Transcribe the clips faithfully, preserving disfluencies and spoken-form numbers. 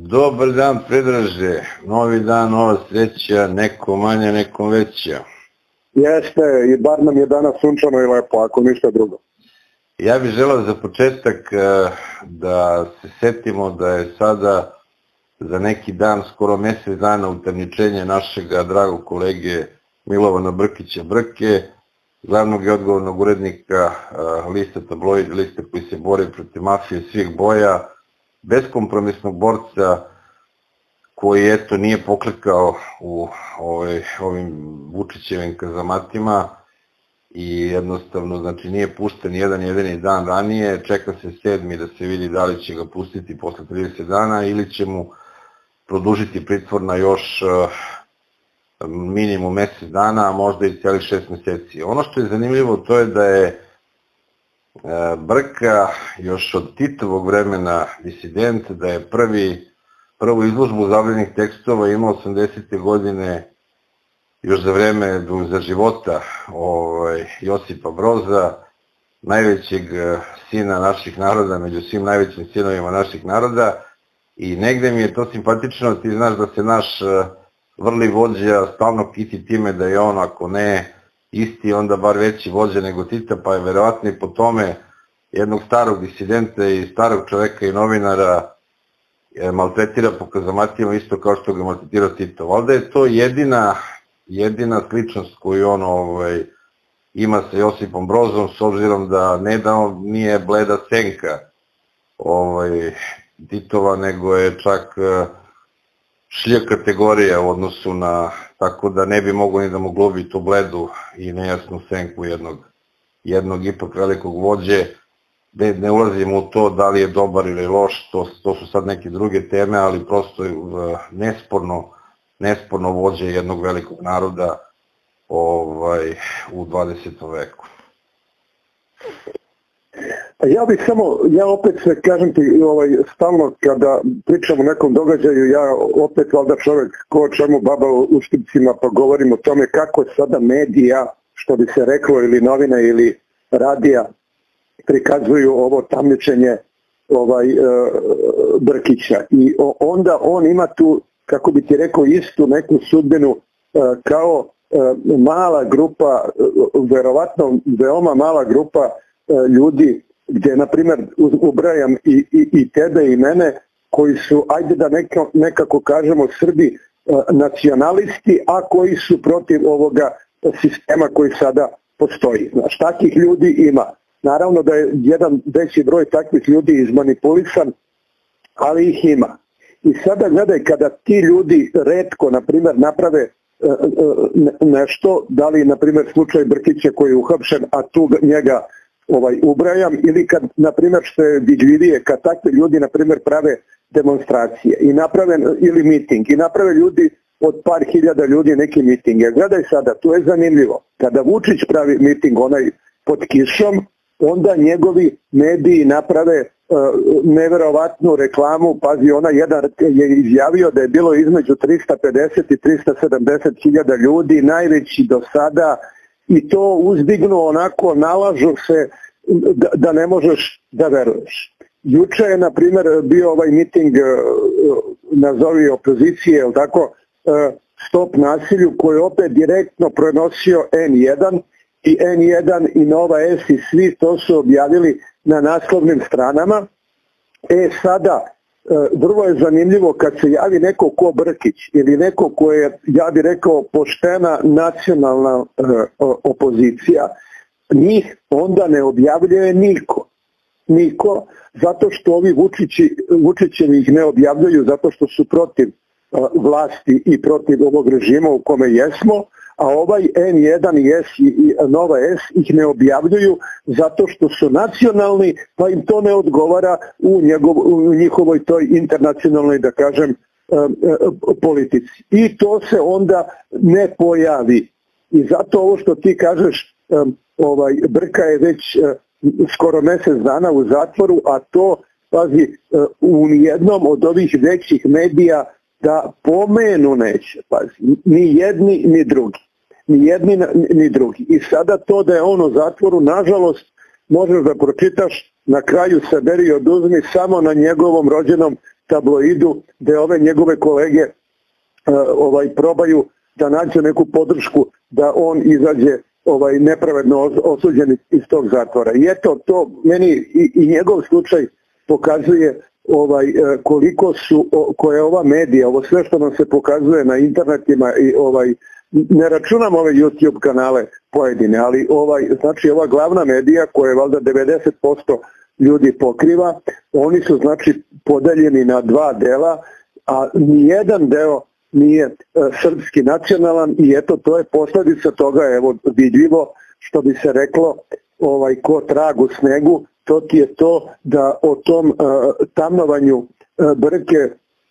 Dobar dan, Predraže. Novi dan, nova sreća, neko manja, nekom veća. Jeste, i bar nam je danas sunčano i lepo, ako ništa drugo. Ja bih želeo za početak da se setimo da je sada za neki dan, skoro mesec dana, utamničenje našeg dragog kolege Milovana Brkića Brke, glavnog i odgovornog urednika lista Tabloid, lista koji se bori protiv mafije svih boja, beskompromisnog borca koji eto nije poklekao u ovim Vučićevim kazamatima i jednostavno znači nije pušten jedan jedini dan ranije, čeka se sedmi da se vidi da li će ga pustiti posle trideset dana ili će mu produžiti pritvor na još minimum mesec dana, a možda i celih šest meseci. Ono što je zanimljivo to je da je Brka još od Titovog vremena disident, da je prvu izložbu zabranjenih tekstova imao osamdesete godine još za vreme za života Josipa Broza, najvećeg sina naših naroda, među svim najvećim sinovima naših naroda, i negde mi je to simpatično, ti znaš da se naš vrli vođa stalno kiti time da je on, ako ne isti, onda bar veći vođa nego Tita, pa je verovatno i po tome jednog starog disidenta i starog čoveka i novinara maltretira po kazamatima isto kao što ga maltretirao Tito. Valjda je to jedina jedina sličnost koju on ima sa Josipom Brozom, s obzirom da ne da on nije bleda senka Titova, nego je čak šlja kategorija u odnosu na, tako da ne bi mogo ni da mu globi tu bledu i nejasnu senku jednog ipak velikog vođe. Ne ulazim u to da li je dobar ili loš, to su sad neke druge teme, ali prosto nesporno nesporno vođe jednog velikog naroda u dvadesetom veku. Ja bih samo, ja opet se, kažem ti, stalno kada pričam o nekom događaju, ja opet valjda čovek ko čemu baba u štipcima, pa govorim o tome kako sada medija, što bi se reklo, ili novina ili radija, prikazuju ovo tamničenje Brkića. I onda on ima tu, kako bi ti rekao, istu neku sudbinu kao mala grupa, verovatno veoma mala grupa ljudi, gdje, na primjer, ubrajam i tebe i mene, koji su, ajde da nekako kažemo, Srbi nacionalisti, a koji su protiv ovoga sistema koji sada postoji. Znaš, takih ljudi ima. Naravno da je jedan veći broj takvih ljudi izmanipulisan, ali ih ima. I sada gledaj, kada ti ljudi retko, na primjer, naprave nešto, da li, na primjer, slučaj Brkića koji je uhapšen, a tu njega ubrajam, ili kad, na primjer, što je vidljivije, kad takvi ljudi, na primjer, prave demonstracije i naprave, ili miting, i naprave ljudi od par hiljada ljudi neki mitinge. Gledaj sada, tu je zanimljivo. Kada Vučić pravi miting, onaj pod kišom, onda njegovi mediji naprave neverovatnu reklamu. Pazi, ona jedan je izjavio da je bilo između trista pedeset i trista sedamdeset hiljada ljudi, najveći do sada, i to uzdignu onako, nalažu se da ne možeš da veruješ. Juče je, na primjer, bio ovaj miting, nazovi opozicije, je li tako, Stop nasilju, koji je opet direktno prenosio en jedan, i en jedan i Nova S i svi to su objavili na naslovnim stranama. E sada, vrlo je zanimljivo kad se javi neko ko Brkić ili neko ko je, ja bih rekao, poštena nacionalna opozicija, njih onda ne objavljuje niko. Niko, zato što ovi Vučićevi ih ne objavljaju, zato što su protiv vlasti i protiv ovog režima u kome jesmo, a ovaj en jedan i Nova S ih ne objavljuju zato što su nacionalni, pa im to ne odgovara u njihovoj toj internacionalnoj, da kažem, politici. I to se onda ne pojavi. I zato ovo što ti kažeš, Brka je već skoro mesec dana u zatvoru, a to, pazi, u nijednom od ovih većih medija da pomenu neće, pazi, ni jedni ni drugi. Ni jedni ni drugi. I sada to da je on u zatvoru, nažalost, možeš da pročitaš na kraju saberi i oduzmi samo na njegovom rođenom tabloidu, gde ove njegove kolege ovaj probaju da nađu neku podršku da on izađe ovaj nepravedno osuđen iz tog zatvora. I eto, to meni i, i njegov slučaj pokazuje ovaj koliko su koje ova medija, ovo sve što nam se pokazuje na internetima i ovaj ne računam ove YouTube kanale pojedine, ali ovaj znači ova glavna medija koja je valjda devedeset posto ljudi pokriva, oni su znači podeljeni na dva dela, a nijedan deo nije e, srpski nacionalan i eto to je posljedica toga, evo vidljivo što bi se reklo ovaj ko trag u snegu, to ti je to da o tom e, tamnovanju e, Brke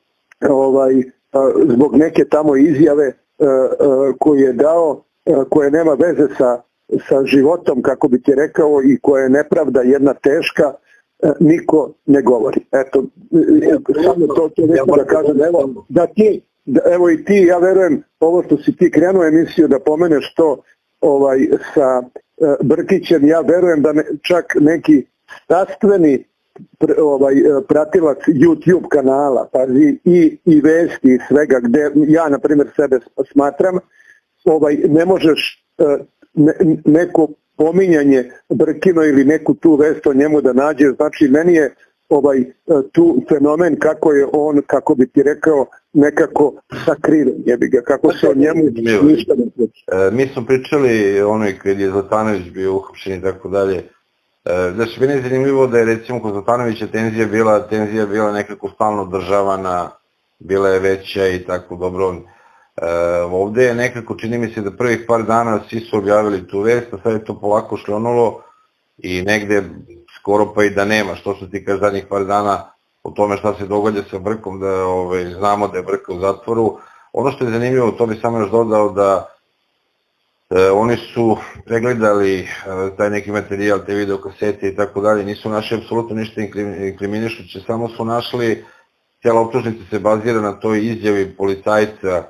ovaj e, zbog neke tamo izjave e, e, koju je dao, e, koje nema veze sa, sa životom, kako bi ti rekao, i koja je nepravda jedna teška, e, niko ne govori. Eto, e, samo to ću nešto da kažem, evo, da ti Da, evo i ti, ja verujem, ovo što si ti krenuo emisiju da pomeneš to ovaj, sa e, Brkićem, ja verujem da ne, čak neki stastveni pr, ovaj, pratilac YouTube kanala, pazi, i, i vesti i svega, gde ja, na primjer, sebe smatram, ovaj, ne možeš e, ne, neko pominjanje Brkino ili neku tu vest o njemu da nađe, znači meni je ovaj tu fenomen kako je on, kako bi ti rekao, nekako sakriven, jebi ga, kako se o njemu ništa ne priča. E, mi smo pričali onoj kad je Zlatanović bio uhapšen i tako dalje. E, znači, meni je zanimljivo da je recimo kod Zlatanovića tenzija bila, tenzija bila nekako stalno održavana, bila je veća i tako dobro. E, ovde je nekako, čini mi se da prvih par dana svi su objavili tu vest, a sad je to polako šljonulo i negde skoro pa i da nema, što su ti kaže zadnjih par dana o tome šta se događa sa Brkom, da ovaj, znamo da je Brka u zatvoru. Ono što je zanimljivo, to bi samo još dodao da e, oni su pregledali e, taj neki materijal, te videokasete i tako dalje, nisu našli apsolutno ništa inkriminišuće, samo su našli, cijela optužnica se bazira na toj izjavi policajca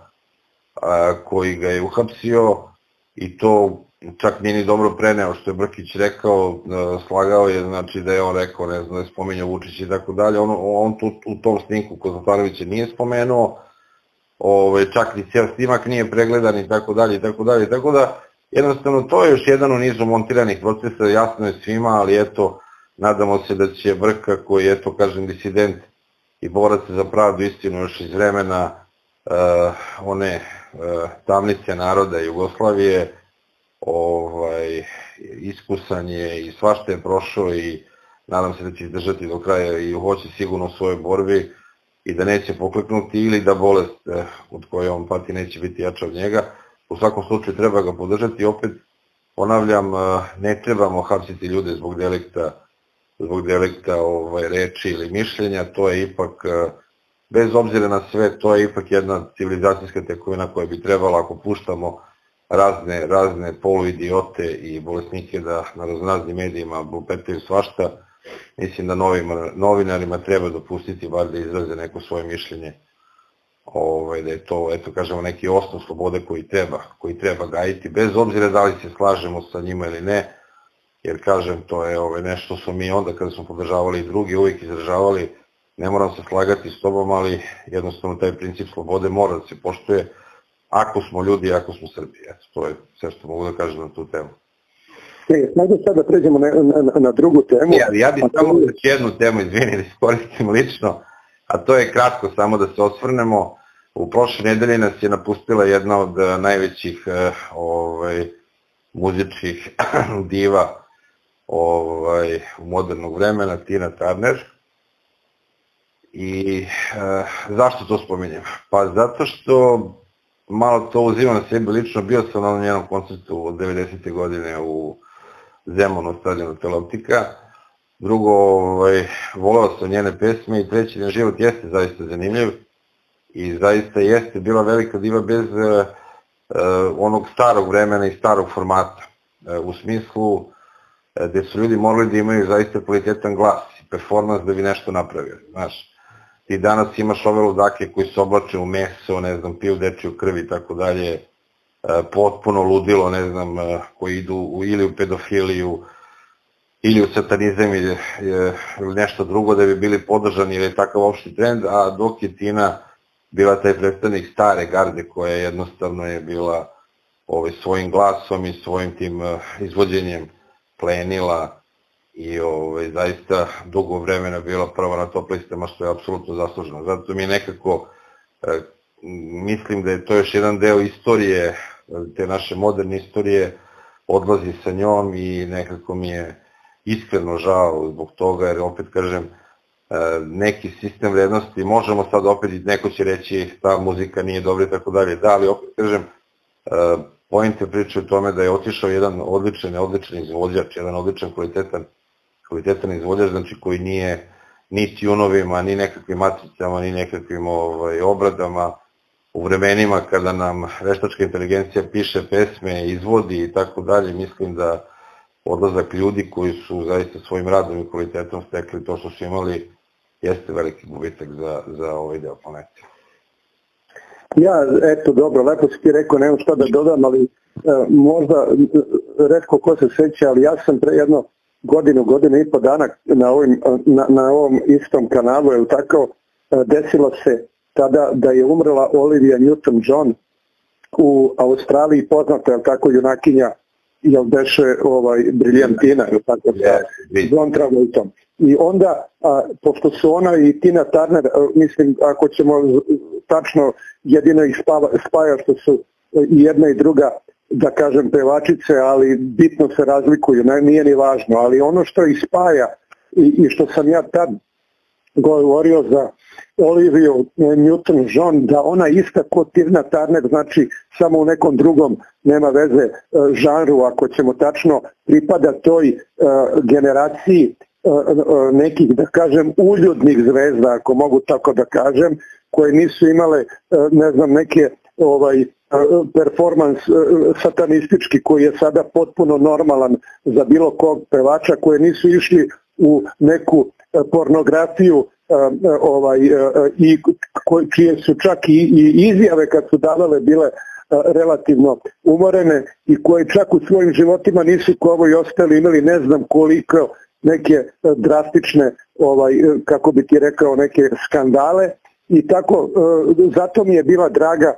a, koji ga je uhapsio i to čak nije ni dobro preneo što je Brkić rekao, slagao je, znači da je on rekao, ne znam, da je spominjao Vučić i tako dalje, on, on tu, u tom snimku kod Zlatanovića nije spomenuo, ove, čak ni cijel snimak nije pregledan i tako dalje i tako dalje, tako da jednostavno to je još jedan u nizu montiranih procesa, jasno je svima, ali eto, nadamo se da će Brka, koji je, eto, kažem, disident i borac za pravdu istinu još iz vremena uh, one uh, tamnice naroda Jugoslavije, ovaj, iskusan je i svašta je prošao i nadam se da će izdržati do kraja i hoće sigurno u svojoj borbi i da neće pokleknuti ili da bolest eh, od koje on pati neće biti jača od njega. U svakom slučaju treba ga podržati i opet ponavljam, ne trebamo hapsiti ljude zbog delikta, zbog delikta ovaj, reči ili mišljenja, to je ipak, bez obzira na sve, to je ipak jedna civilizacijska tekovina koja bi trebala, ako puštamo razne, razne poluidiote i bolesnike da na raznoraznim medijima lupetaju svašta, mislim da novima, novinarima treba dopustiti bar da izraze neko svoje mišljenje, ovaj, da je to, eto kažemo, neki osnov slobode koji treba, koji treba gajiti, bez obzira da li se slažemo sa njima ili ne, jer kažem, to je ovaj, nešto što mi onda kada smo podržavali i drugi uvijek izražavali, ne moram se slagati s tobom, ali jednostavno taj princip slobode mora da se poštuje ako smo ljudi, ako smo Srbi. Eto, to je sve što mogu da kažem na tu temu. E, Najde sad da pređemo na, na, na drugu temu. Ja, ja bih samo jednu temu, izvini, da iskoristim lično, a to je kratko samo da se osvrnemo. U prošle nedelje nas je napustila jedna od najvećih ovaj, muzičkih diva ovaj, modernog vremena, Tina Turner. I e, zašto to spominjem? Pa zato što malo to uzimam na sebi lično, bio sam na njenom koncertu od devedesete godine u Zemunu, stadionu Teloptika. Drugo, ovaj, voleo sam njene pesme i treći, njen život jeste zaista zanimljiv i zaista jeste bila velika diva bez e, onog starog vremena i starog formata. E, u smislu e, gde su ljudi morali da imaju zaista kvalitetan glas i performans da bi nešto napravili, znaš. Ti danas imaš ove ludake koji se oblače u meso, ne znam, piju dečiju krv i tako dalje, potpuno ludilo, ne znam, koji idu ili u pedofiliju, ili u satanizam ili nešto drugo da bi bili podržani ili takav opšti trend, a dok je Tina bila taj predstavnik stare garde koja jednostavno je bila ovaj, svojim glasom i svojim tim izvođenjem plenila i ovaj, zaista dugo vremena bila prva na top listama, što je apsolutno zasluženo. Zato mi nekako e, mislim da je to još jedan deo istorije, te naše moderne istorije, odlazi sa njom i nekako mi je iskreno žao zbog toga, jer opet kažem, neki sistem vrednosti, možemo sad opet, neko će reći ta muzika nije dobra i tako dalje, da, ali opet kažem, pojente priče o tome da je otišao jedan odličan, odličan izvođač, jedan odličan kvalitetan, kvalitetan izvođač, znači koji nije ni tunovima, ni nekakvim matricama, ni nekakvim ovaj, obradama, u vremenima kada nam veštačka inteligencija piše pesme, izvodi i tako dalje, mislim da odlazak ljudi koji su zaista svojim radom i kvalitetom stekli to što su imali, jeste veliki gubitak za, za ovaj deo planete. Ja, eto, dobro, lepo si ti rekao, nemam šta da dodam, ali e, možda, retko ko se seća, ali ja sam pre jedno godinu, godinu i po dana na, ovim, na, na ovom istom kanalu, je tako, desilo se tada da je umrla Olivia Newton-John u Australiji, poznata, je tako, junakinja, jel beše ovaj, briljantina, je tako, sa John Travoltom. I onda, a, pošto su ona i Tina Turner, a, mislim, ako ćemo tačno, jedino ih spava, spaja što su i jedna i druga, da kažem, pevačice, ali bitno se razlikuju, ne, nije ni važno, ali ono što ih spaja i, i što sam ja tad govorio za Oliviju Newton-John, da ona ista kod Tina Turner, znači samo u nekom drugom, nema veze, žanru, ako ćemo tačno, pripada toj uh, generaciji uh, uh, nekih, da kažem, uljudnih zvezda, ako mogu tako da kažem, koje nisu imale, uh, ne znam, neke ovaj, uh, performans uh, satanistički, koji je sada potpuno normalan za bilo kog pevača, koje nisu išli u neku uh, pornografiju, Uh, ovaj, uh, i čije su čak i, i izjave kad su davale bile uh, relativno umorene i koje čak u svojim životima nisu ko ovo i ostali imali ne znam koliko neke uh, drastične, ovaj, kako bi ti rekao, neke skandale i tako, uh, zato mi je bila draga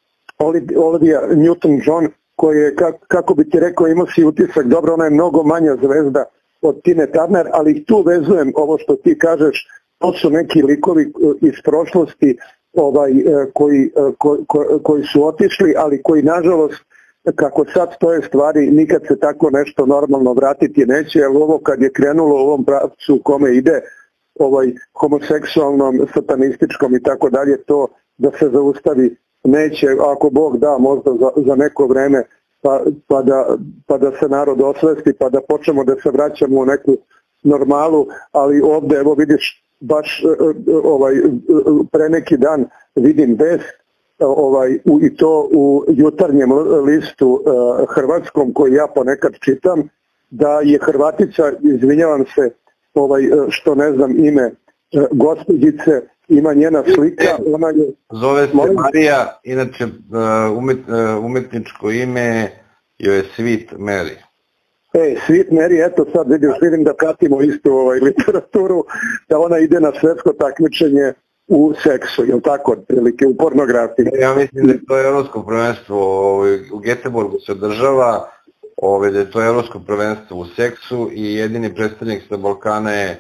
Olivia Newton-John, koja je, kako bi ti rekao, imao si utisak, dobro, ona je mnogo manja zvezda od Tine Turner, ali tu vezujem ovo što ti kažeš. To su neki likovi iz prošlosti ovaj, koji, ko, ko, koji su otišli, ali koji nažalost, kako sad stoje stvari, nikad se tako nešto normalno vratiti neće, jer ovo kad je krenulo u ovom pravcu u kome ide, ovaj, homoseksualnom, satanističkom i tako dalje, to da se zaustavi neće, ako Bog da, možda za, za neko vreme, pa, pa, da, pa da se narod osvesti, pa da počnemo da se vraćamo u neku normalu, ali ovde, evo vidiš, baš ovaj, pre neki dan vidim vest ovaj, u, i to u jutarnjem listu uh, hrvatskom koji ja ponekad čitam, da je Hrvatica, izvinjavam se ovaj, što ne znam ime uh, gospođice, ima njena slika. Ona je, zove se molim? Marija, inače umet, umetničko ime joj je Sweet Mary. Ej, Sweet Mary, eto sad vidim, vidim da pratimo istu ovaj, literaturu, da ona ide na svetsko takmičenje u seksu, je li tako, otprilike, u pornografiji? Ja mislim da je to evropsko prvenstvo, u Göteborgu se održava, da je to evropsko prvenstvo u seksu i jedini predstavnik sa Balkana je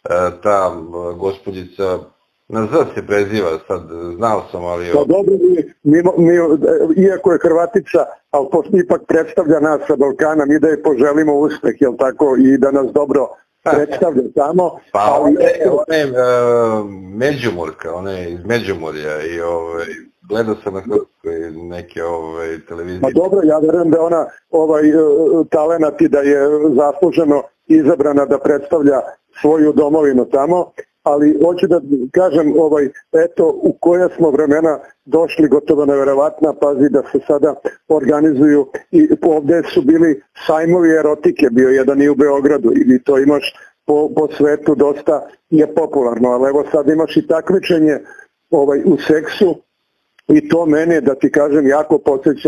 ta gospođica, na Z se preziva, sad znao sam, ali... Pa dobro, mi, mi, iako je Hrvatica, ali pošto ipak predstavlja nas sa Balkana, mi da je poželimo uspeh, jel tako, i da nas dobro predstavlja tamo. Pa ali, ona je, ona je uh, Međumurka, ona je iz Međumurja i ovaj, gledao sam na neke ovaj, televizije. Pa dobro, ja verujem da ona ovaj, talenat i da je zasluženo izabrana da predstavlja svoju domovinu tamo, ali hoću da kažem, ovaj, eto, u koja smo vremena došli, gotovo neverovatna, pazi da se sada organizuju i ovde su bili sajmovi erotike, bio jedan i u Beogradu i to imaš po, po svetu, dosta je popularno, ali evo sad imaš i takmičenje ovaj, u seksu i to mene, da ti kažem, jako podsjeća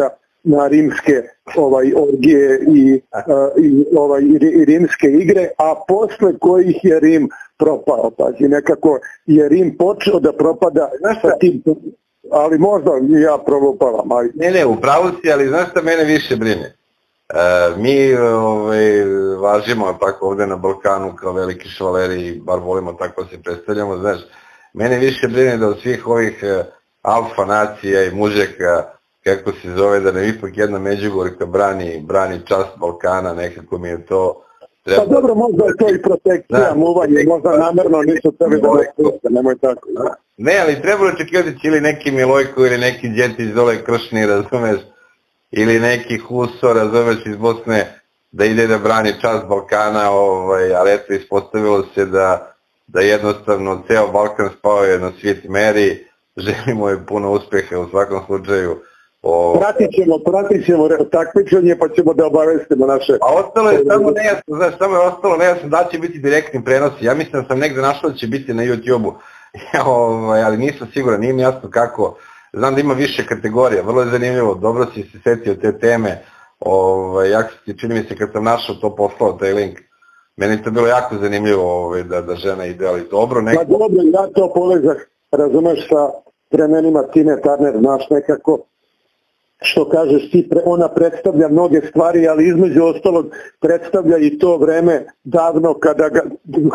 na rimske ovaj, orgije i, i, ovaj, i rimske igre, a posle kojih je Rim propao. Pazi, nekako je Rim počeo da propada sa tim, ali možda ja prolupavam. Ali... Ne, ne, upravo si, ali znaš šta mene više brine? E, mi ovaj, važimo tako ovde na Balkanu kao veliki švaleri, bar volimo tako se predstavljamo, znaš, mene više brine da od svih ovih alfa nacija i mužeka, kako se zove, da nam ipak jedna Međugorka brani, brani čast Balkana, nekako mi je to treba... Pa dobro, možda je to i protekcija, muvanje, možda namerno nisu tebi da ne nemoj tako. Da. Ne, ali treba očekivati ili neki Milojko ili neki Đetić dole Kršni, razumeš, ili neki Huso, razumeš, iz Bosne, da ide da brani čast Balkana, ovaj, ali eto, ispostavilo se da, da jednostavno ceo Balkan spao je na svijeti meri, želimo je puno uspeha u svakom slučaju. O... Pratit ćemo, pratit ćemo takmičenje pa ćemo da obavestimo naše... A ostalo je samo nejasno, znaš, samo je ostalo nejasno da će biti direktni prenosi. Ja mislim da sam negde našao da će biti na YouTube-u, ovaj, ali nisam siguran, nije mi jasno kako. Znam da ima više kategorija, vrlo je zanimljivo, dobro si se setio te teme. Ovaj, jako ti čini mi se kad sam našao to poslao, taj link. Meni to bilo jako zanimljivo ovaj, da, da žena ide, ali dobro... Neko... Pa dobro, ja to povezak, razumeš, sa vremenima Tine Turner, znaš, nekako, što kažeš ti, ona predstavlja mnoge stvari, ali između ostalog predstavlja i to vreme davno kada, ga,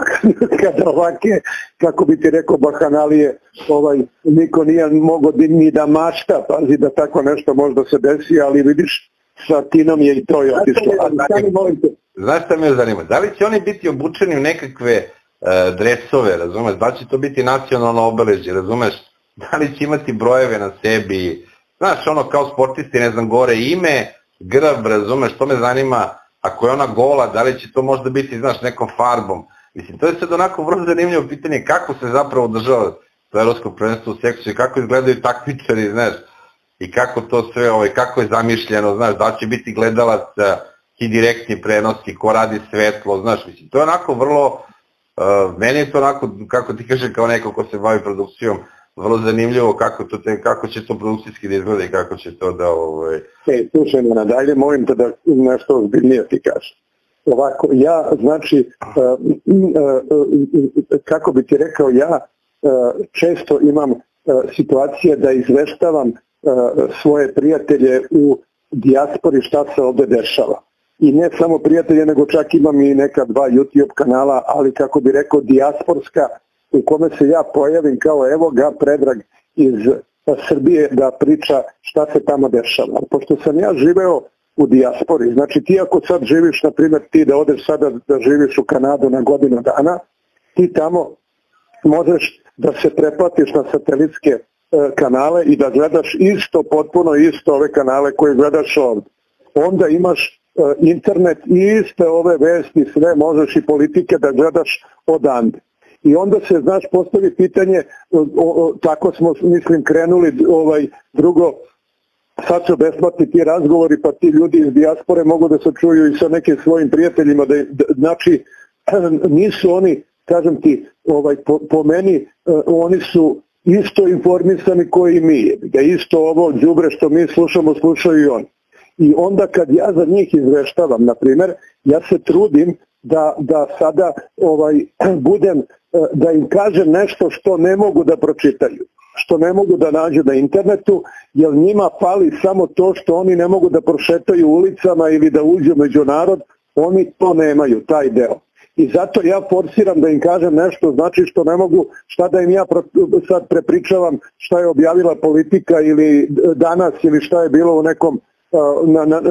kada ovake, kako bi ti rekao, bahanalije, ovaj, niko nije mogo ni da mašta, pazi da tako nešto možda se desi, ali vidiš, sa Tinom je i to je otišlo. Znaš šta me zanima? Da li će oni biti obučeni u nekakve uh, dresove, razumeš? Da li će to biti nacionalno obeležje, razumeš? Da li će imati brojeve na sebi? Znaš, ono kao sportisti, ne znam, gore ime, grb, razumeš, to me zanima, ako je ona gola, da li će to možda biti, znaš, nekom farbom. Mislim, to je sad onako vrlo zanimljivo pitanje kako se zapravo održava to evropsko prvenstvo u seksu i kako izgledaju takmičari, znaš, i kako to sve, ovaj, kako je zamišljeno, znaš, da će biti gledalac i direktni prenoski, ko radi svetlo, znaš, mislim, to je onako vrlo, uh, meni je to onako, kako ti kažem, kao neko ko se bavi produkcijom, vrlo zanimljivo kako, to te, kako će to produkcijski da izgleda i kako će to da... Ovaj... E, slušaj, nadalje, molim te da nešto ozbiljnije ti kažem. Ovako, ja, znači, uh, uh, uh, kako bi ti rekao, ja uh, često imam uh, situacije da izveštavam uh, svoje prijatelje u dijaspori šta se ovde dešava. I ne samo prijatelje, nego čak imam i neka dva YouTube kanala, ali kako bi rekao, dijasporska, u kome se ja pojavim kao evo ga Predrag iz Srbije da priča šta se tamo dešava. Pošto sam ja živeo u dijaspori, znači ti ako sad živiš, na primjer ti da odeš sada da živiš u Kanadu na godinu dana, ti tamo možeš da se preplatiš na satelitske e, kanale i da gledaš isto, potpuno isto ove kanale koje gledaš ovdje. Onda imaš e, internet i iste ove vesti, sve možeš i politike da gledaš odande. I onda se, znaš, postavi pitanje, o, o, tako smo, mislim, krenuli, ovaj, drugo, sad su besplatni ti razgovori, pa ti ljudi iz dijaspore mogu da se čuju i sa nekim svojim prijateljima, da, da, znači, nisu oni, kažem ti, ovaj, po, po meni, uh, oni su isto informisani koji i mi, da isto ovo đubre što mi slušamo, slušaju i oni. I onda kad ja za njih izveštavam, na primjer, ja se trudim da, da sada ovaj, budem, da im kažem nešto što ne mogu da pročitaju, što ne mogu da nađu na internetu, jer njima fali samo to što oni ne mogu da prošetaju ulicama ili da uđu među narod, oni to nemaju, taj deo. I zato ja forsiram da im kažem nešto, znači što ne mogu, šta da im ja sad prepričavam, šta je objavila Politika ili Danas ili šta je bilo u nekom, na, na,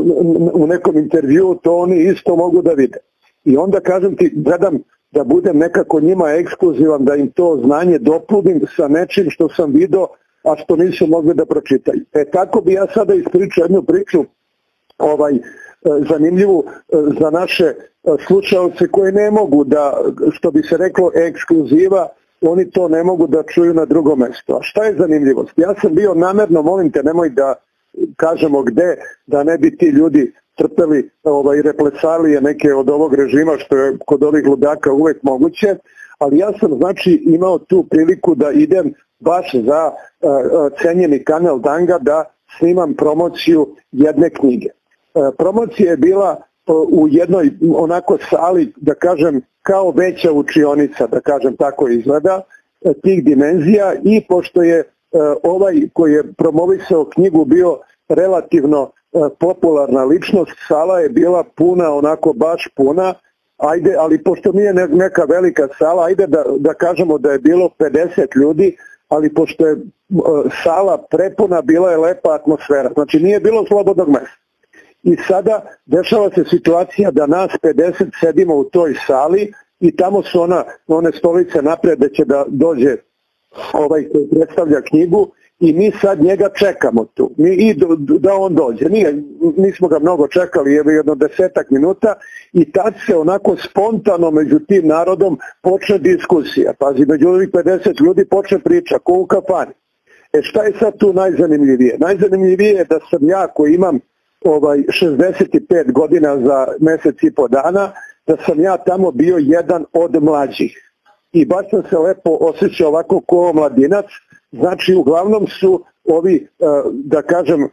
u nekom intervju, to oni isto mogu da vide. I onda kažem ti, gledam da budem nekako njima ekskluzivan, da im to znanje dopunim sa nečim što sam vidio, a što nisu mogli da pročitaju. E tako bi ja sada ispričao jednu priču ovaj, zanimljivu za naše slušalce koji ne mogu da, što bi se reklo, ekskluziva, oni to ne mogu da čuju na drugom mestu. A šta je zanimljivost? Ja sam bio namerno, molim te, nemoj da kažemo gde, da ne bi ti ljudi trpeli ovaj, replesalije neke od ovog režima, što je kod ovih ludaka uvek moguće, ali ja sam znači imao tu priliku da idem baš za uh, cenjeni kanal Danga da snimam promociju jedne knjige. Promocija je bila u jednoj onako sali, da kažem, kao veća učionica, da kažem tako izgleda, tih dimenzija, i pošto je ovaj koji je promovisao knjigu bio relativno popularna ličnost, sala je bila puna, onako baš puna, ajde, ali pošto nije neka velika sala, ajde da, da kažemo da je bilo pedeset ljudi, ali pošto je sala prepuna, bila je lepa atmosfera, znači nije bilo slobodnog mesta. I sada dešava se situacija da nas pedeset sedimo u toj sali i tamo su ona, one stolice napred da će da dođe ovaj koji predstavlja knjigu i mi sad njega čekamo tu. Mi, i do, da on dođe. Nije, nismo ga mnogo čekali, je jedno desetak minuta i tad se onako spontano među tim narodom počne diskusija. Pazi, među ovih pedeset ljudi počne priča, ko u kafani. E šta je sad tu najzanimljivije? Najzanimljivije je da sam ja koji imam ovaj, šezdeset pet godina za mesec i po dana, da sam ja tamo bio jedan od mlađih. I baš sam se lepo osjećao ovako ko mladinac, znači uglavnom su ovi, da kažem,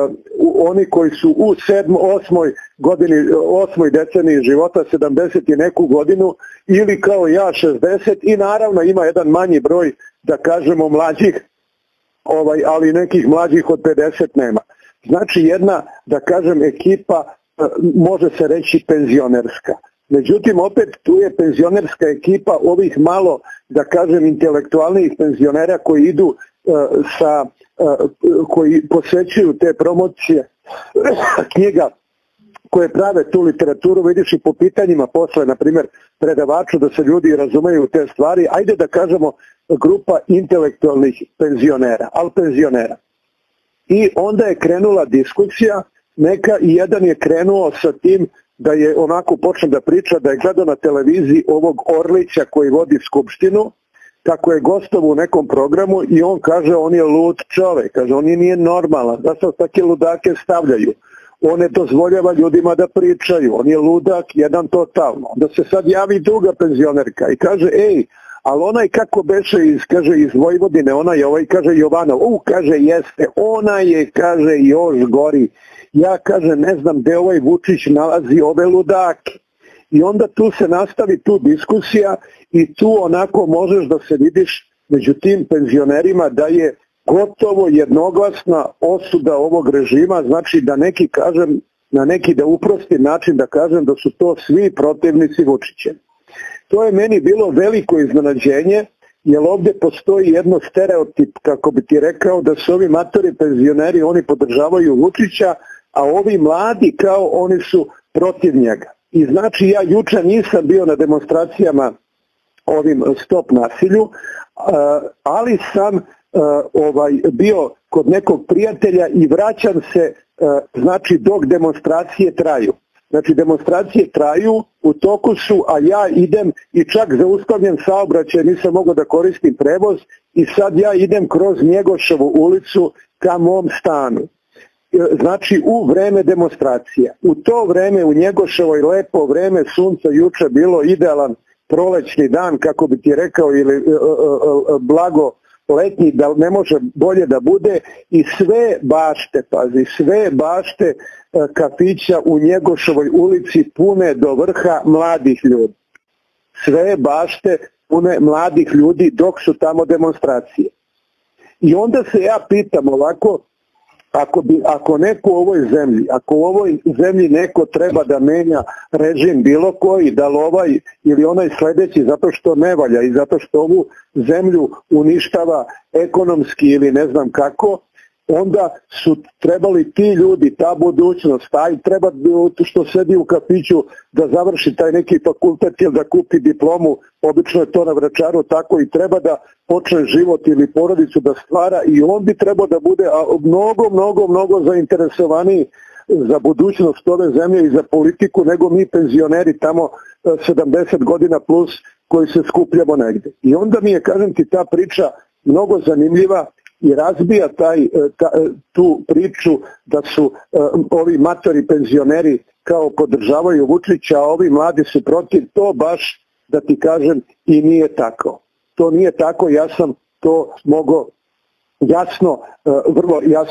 oni koji su u sedmoj, osmoj godini, osmoj deceniji života, sedamdeset i neku godinu, ili kao ja šezdeset, i naravno ima jedan manji broj, da kažemo, mlađih, ovaj, ali nekih mlađih od pedeset nema. Znači jedna, da kažem, ekipa, može se reći penzionerska. Međutim, opet tu je penzionerska ekipa ovih malo, da kažem, intelektualnih penzionera koji idu uh, sa, uh, koji posvećuju te promocije knjiga koje prave tu literaturu, vidiš i po pitanjima posle, na primjer, predavaču da se ljudi razumeju te stvari, ajde da kažemo grupa intelektualnih penzionera, ali penzionera. I onda je krenula diskusija, neka i jedan je krenuo sa tim da je onako počeo da priča, da je gledao na televiziji ovog Orlića koji vodi skupštinu, kako je gostovo u nekom programu i on kaže on je lud čovek, kaže on nije normalan, da se takve ludake stavljaju, on ne dozvoljava ljudima da pričaju, on je ludak jedan totalno. Onda se sad javi druga penzionerka i kaže ej, ali onaj kako beše iz, kaže, iz Vojvodine, ona je ovaj, kaže Jovanov, u, kaže jeste, ona je, kaže, još gori. Ja, kaže, ne znam gde ovaj Vučić nalazi ove ludake. I onda tu se nastavi tu diskusija i tu onako možeš da se vidiš među tim penzionerima da je gotovo jednoglasna osuda ovog režima, znači da neki, kažem, na neki da uprosti način da kažem da su to svi protivnici Vučića. To je meni bilo veliko iznenađenje, jer ovdje postoji jedno stereotip, kako bi ti rekao, da su ovi matori penzioneri, oni podržavaju Vučića, a ovi mladi kao oni su protiv njega. I znači ja juče nisam bio na demonstracijama ovim stop nasilju, ali sam ovaj, bio kod nekog prijatelja i vraćam se, znači dok demonstracije traju. Znači demonstracije traju, u toku su, a ja idem i čak zaustavljam saobraćaj, nisam mogao da koristim prevoz i sad ja idem kroz Njegoševu ulicu ka mom stanu. Znači u vreme demonstracija. U to vreme u Njegoševoj lepo vreme sunca, juče bilo idealan prolećni dan, kako bi ti rekao, ili blago letnji, da ne može bolje da bude, i sve bašte, pazi, sve bašte kafića u Njegoševoj ulici pune do vrha mladih ljudi. Sve bašte pune mladih ljudi dok su tamo demonstracije. I onda se ja pitam ovako, ako, bi, ako neko u ovoj zemlji, ako u ovoj zemlji neko treba da menja režim bilo koji, da li ovaj ili onaj sledeći zato što ne valja i zato što ovu zemlju uništava ekonomski ili ne znam kako, onda su trebali ti ljudi, ta budućnost, taj treba što sedi u kafiću da završi taj neki fakultet ili da kupi diplomu, obično je to na Vračaru tako, i treba da počne život ili porodicu da stvara, i on bi trebao da bude mnogo, mnogo, mnogo zainteresovaniji za budućnost ove zemlje i za politiku nego mi penzioneri tamo sedamdeset godina plus koji se skupljamo negde. I onda mi je, kažem ti, ta priča mnogo zanimljiva i razbija taj, ta, tu priču da su uh, ovi matori penzioneri kao podržavaju Vučića, a ovi mladi su protiv. To baš, da ti kažem, i nije tako. To nije tako, ja sam to mogao jasno, uh, vrlo jasno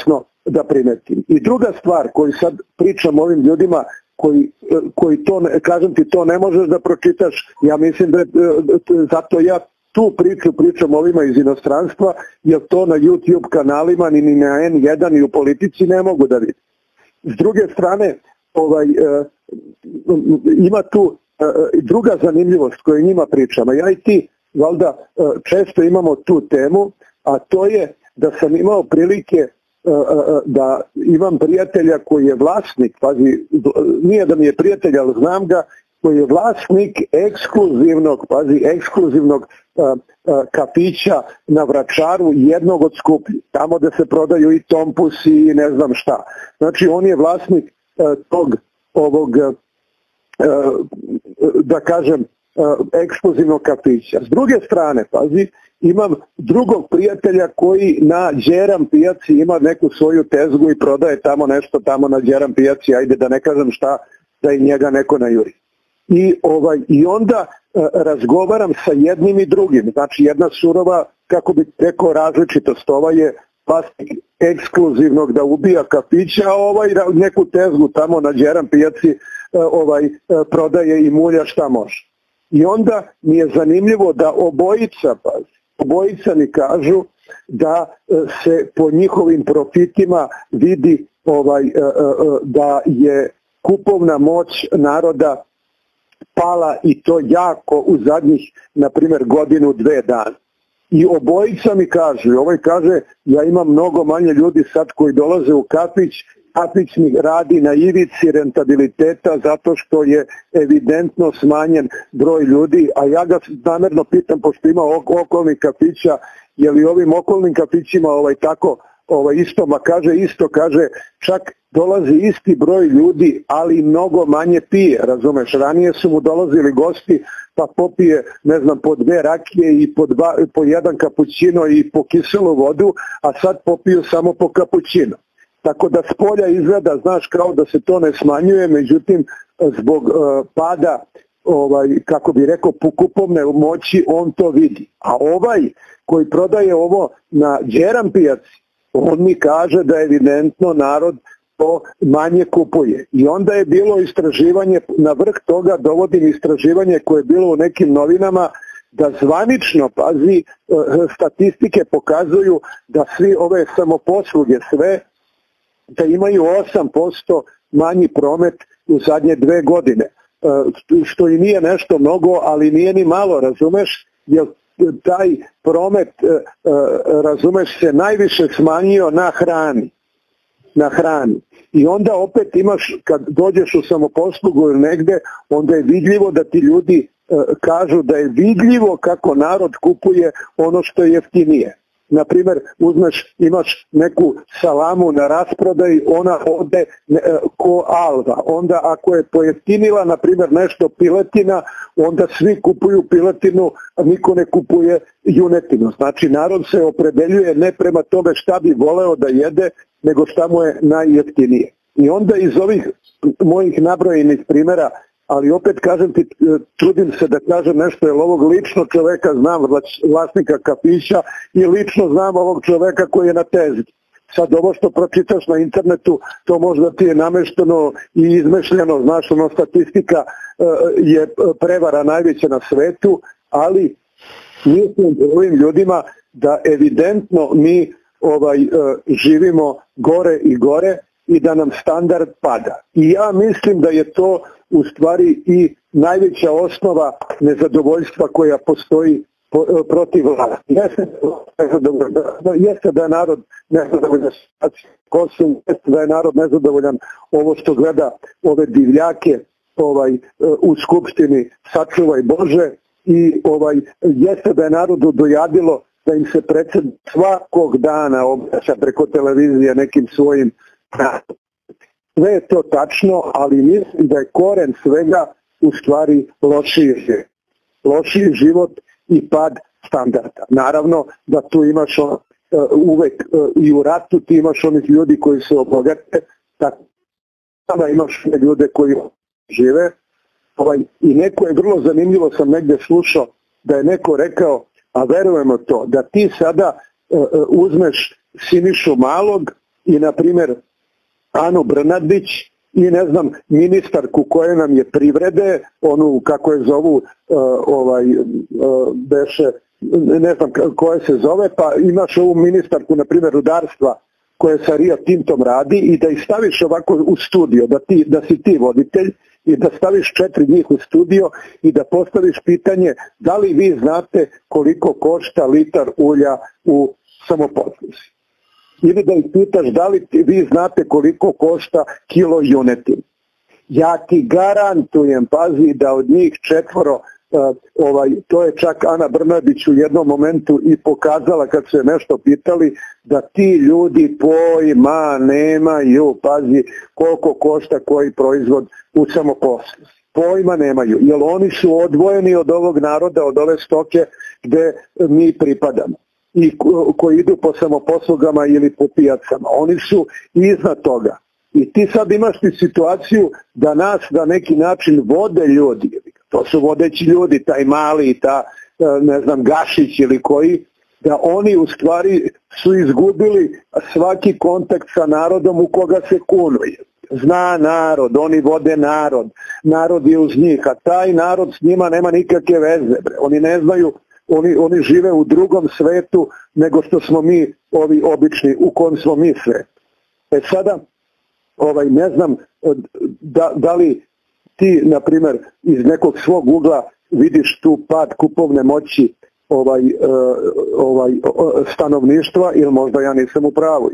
da primetim. I druga stvar koju sad pričam ovim ljudima koji, koji to, kažem ti, to ne možeš da pročitaš, ja mislim da je, zato ja tu priču pričam ovima iz inostranstva, jer to na YouTube kanalima ni na en jedan ni u Politici ne mogu da vidim. S druge strane, ovaj, ima tu druga zanimljivost koju njima pričamo. Ja i ti, valjda, često imamo tu temu, a to je da sam imao prilike da imam prijatelja koji je vlasnik, pazi, nije da mi je prijatelj, ali znam ga, koji je vlasnik ekskluzivnog, pazi, ekskluzivnog kafića na Vračaru, jednog od skupljih, tamo da se prodaju i tompusi i ne znam šta. Znači, on je vlasnik tog ovog, da kažem, ekskluzivnog kafića. S druge strane, pazi, imam drugog prijatelja koji na Đeram pijaci ima neku svoju tezgu i prodaje tamo nešto tamo na Đeram pijaci, ajde da ne kažem šta, da i njega neko najuri. I, ovaj, i onda e, razgovaram sa jednim i drugim, znači jedna surova, kako bi rekao, različitost, ova je vlasnik ekskluzivnog da ubija kafića, a ovaj neku tezgu tamo na Đeram pijaci e, ovaj, e, prodaje i mulja šta može. I onda mi je zanimljivo da obojica, pazi, obojica mi kažu da se po njihovim profitima vidi ovaj, da je kupovna moć naroda pala i to jako u zadnjih, na primjer, godinu, dve dana. I obojica mi kažu, ovaj kaže, ja imam mnogo manje ljudi sad koji dolaze u kafić, kafić mi radi na ivici rentabiliteta zato što je evidentno smanjen broj ljudi, a ja ga namjerno pitam, pošto ima okolnih kafića, je li ovim okolnim kafićima ovaj, tako ovaj, isto, ma kaže isto, kaže, čak dolazi isti broj ljudi, ali mnogo manje pije, razumeš, ranije su mu dolazili gosti, pa popije, ne znam, po dve rakije i po, dva, po jedan kapućino i po kiselu vodu, a sad popiju samo po kapućino. Tako da s polja izgleda, znaš, kao da se to ne smanjuje, međutim, zbog uh, pada, ovaj, kako bi rekao, kupovne moći, on to vidi. A ovaj koji prodaje ovo na Đeram pijaci, on mi kaže da evidentno narod to manje kupuje. I onda je bilo istraživanje, na vrh toga dovodim istraživanje koje je bilo u nekim novinama, da zvanično, pazi, statistike pokazuju da svi ove samoposluge sve, da imaju osam posto manji promet u zadnje dve godine. Što i nije nešto mnogo, ali nije ni malo, razumeš, jer taj promet, razumeš, se najviše smanjio na hrani. Na hrani. I onda opet imaš, kad dođeš u samoposlugu ili negde, onda je vidljivo da ti ljudi kažu da je vidljivo kako narod kupuje ono što je jeftinije. Naprimjer, uzmeš, imaš neku salamu na rasprodaji, ona ode ko alva. Onda ako je pojeftinila, naprimjer, nešto piletina, onda svi kupuju piletinu, a niko ne kupuje junetinu. Znači, narod se opredeljuje ne prema tome šta bi voleo da jede, nego šta mu je najjeftinije. I onda iz ovih mojih nabrojenih primjera, ali opet kažem ti, trudim se da kažem nešto, jer ovog lično čoveka znam, vlasnika kafića, i lično znam ovog čoveka koji je na tezi. Sad ovo što pročitaš na internetu, to možda ti je namešteno i izmešljeno, znaš, ono, statistika je prevara najveća na svetu, ali mislim ovim ljudima da evidentno mi ovaj, živimo gore i gore i da nam standard pada. I ja mislim da je to u stvari i najveća osnova nezadovoljstva koja postoji protiv vlasti. Jeste, jeste da je narod nezadovoljan Kosovom, jeste da je narod nezadovoljan ovo što gleda ove divljake ovaj, u Skupštini, sačuvaj Bože, i ovaj, jeste da je narodu dojadilo da im se predsjednik svakog dana obraća preko televizije nekim svojim narodom. Sve je to tačno, ali mislim da je koren svega u stvari lošiji život. Lošiji život i pad standarda. Naravno da tu imaš on, uvek i u ratu ti imaš onih ljudi koji se obogate, tako da imaš ljude koji žive. Ovaj, I neko je vrlo zanimljivo, sam negdje slušao, da je neko rekao, a verujemo to, da ti sada uh, uzmeš Sinišu Malog i, na primjer, Anu Brnabić i, ne znam, ministarku koja nam je privrede, onu, kako je zovu, uh, ovaj, uh, beše, ne znam koja se zove, pa imaš ovu ministarku, na primjer, rudarstva, koja sa Rio Tintom radi, i da ih staviš ovako u studio, da, ti, da si ti voditelj, i da staviš četiri njih u studio i da postaviš pitanje da li vi znate koliko košta litar ulja u samoposluzi. Ili da ih pitaš da li vi znate koliko košta kilo junetine. Ja ti garantujem, pazi, da od njih četvoro, uh, ovaj, to je čak Ana Brnabić u jednom momentu i pokazala kad su je nešto pitali, da ti ljudi pojma nemaju, pazi, koliko košta koji proizvod u samoposluzi. Pojma nemaju, jer oni su odvojeni od ovog naroda, od ove stoke gde mi pripadamo i ko, koji idu po samoposlugama ili po pijacama. Oni su iznad toga. I ti sad imaš ti situaciju da nas na neki način vode ljudi. To su vodeći ljudi, taj Mali i ta, ne znam, Gašić ili koji, da oni u stvari su izgubili svaki kontakt sa narodom u koga se kunuje. Zna narod, oni vode narod, narod je uz njih, a taj narod s njima nema nikakve veze. Bre. Oni ne znaju, oni, oni žive u drugom svetu nego što smo mi ovi obični, u kom smo mi svetu. E sada, ovaj, ne znam da, da li ti, na primjer, iz nekog svog ugla vidiš tu pad kupovne moći ovaj, ovaj, stanovništva, ili možda ja nisam u pravu.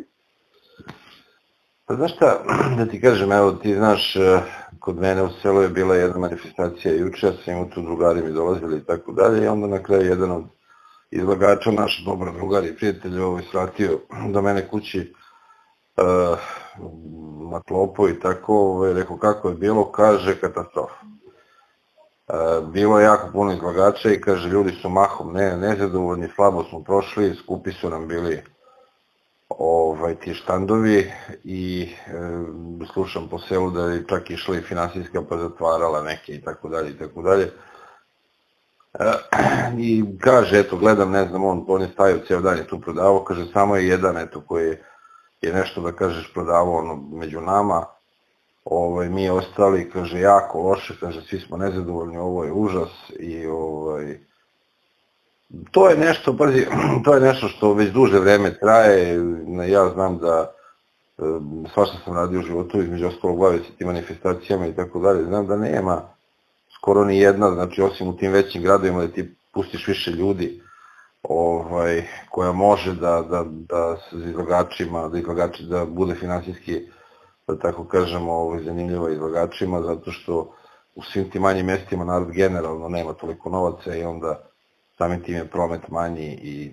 Pa znaš šta, da ti kažem, evo ti znaš, kod mene u selu je bila jedna manifestacija juče, ja sam imao tu, drugari mi dolazili i tako dalje, i onda na kraju jedan od izlagača, naš dobar drugar i prijatelj, ovo je svratio do mene kući uh, na klopu i tako, ovaj, rekao kako je bilo, kaže katastrofa. Uh, bilo je jako puno izlagača i kaže ljudi su mahom ne, nezadovoljni, slabo smo prošli, skupi su nam bili ovaj, ti štandovi i e, slušam po selu da je čak išla i finansijska pa zatvarala neke i tako dalje i tako dalje. E, I kaže, eto, gledam, ne znam, on, on je stavio cijel dan je tu prodavao, kaže, samo je jedan, eto, koji je nešto, da kažeš, prodavao ono, među nama, ovaj, mi ostali, kaže, jako loše, kaže, svi smo nezadovoljni, ovo je užas i ovaj, to je nešto, pazi, to je nešto što već duže vreme traje, ja znam da svašta sam radio u životu, između ostalog bavio se tim manifestacijama i tako dalje, znam da nema skoro ni jedna, znači osim u tim većim gradovima da ti pustiš više ljudi ovaj, koja može da, da, da s izlagačima, da izlagači da bude finansijski, da tako kažemo, ovaj, zanimljiva izlagačima, zato što u svim tim manjim mestima narod generalno nema toliko novaca i onda samim tim je promet manji i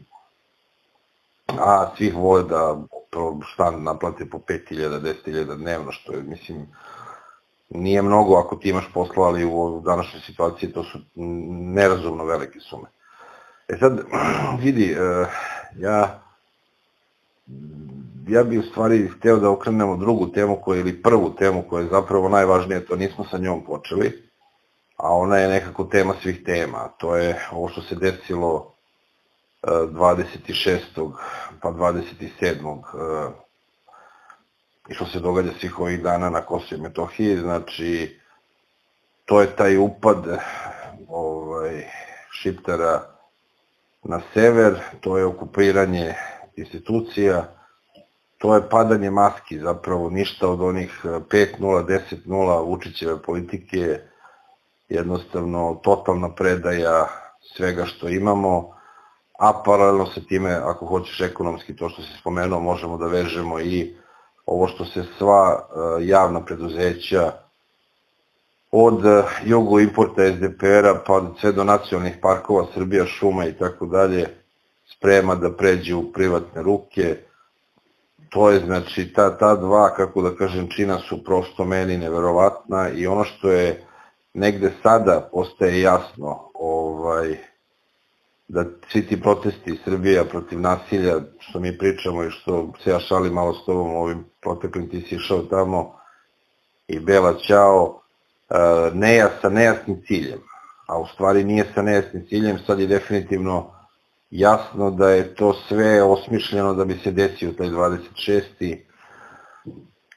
a svih vole da štand naplate po pet hiljada, deset hiljada dnevno, što je, mislim, nije mnogo ako ti imaš posla, ali u današnjoj situaciji to su nerazumno velike sume. E sad, vidi, ja ja bi u stvari hteo da okrenemo drugu temu koju, ili prvu temu koja je zapravo najvažnija, to nismo sa njom počeli, a ona je nekako tema svih tema. To je ovo što se desilo dvadeset šestog pa dvadeset sedmog i što se događa svih ovih dana na Kosovu i Metohiji. Znači, to je taj upad ovaj, Šiptara na sever, to je okupiranje institucija, to je padanje maski, zapravo ništa od onih pet nula, deset nula Vučićeve politike, jednostavno totalna predaja svega što imamo, a paralelno sa time, ako hoćeš ekonomski, to što si spomenuo, možemo da vežemo i ovo što se sva javna preduzeća od Jugo importa es de pe era pa sve do nacionalnih parkova, Srbija šuma i tako dalje, sprema da pređe u privatne ruke. To je, znači, ta, ta dva, kako da kažem, čina su prosto meni neverovatna i ono što je negde sada postaje jasno, ovaj, da svi ti protesti Srbija protiv nasilja, što mi pričamo i što se ja šalim malo s tobom ovim proteklim, ti si išao tamo i Bela Ćao, neja, sa nejasnim ciljem, a u stvari nije sa nejasnim ciljem, sad je definitivno jasno da je to sve osmišljeno da bi se desio taj dvadeset šesti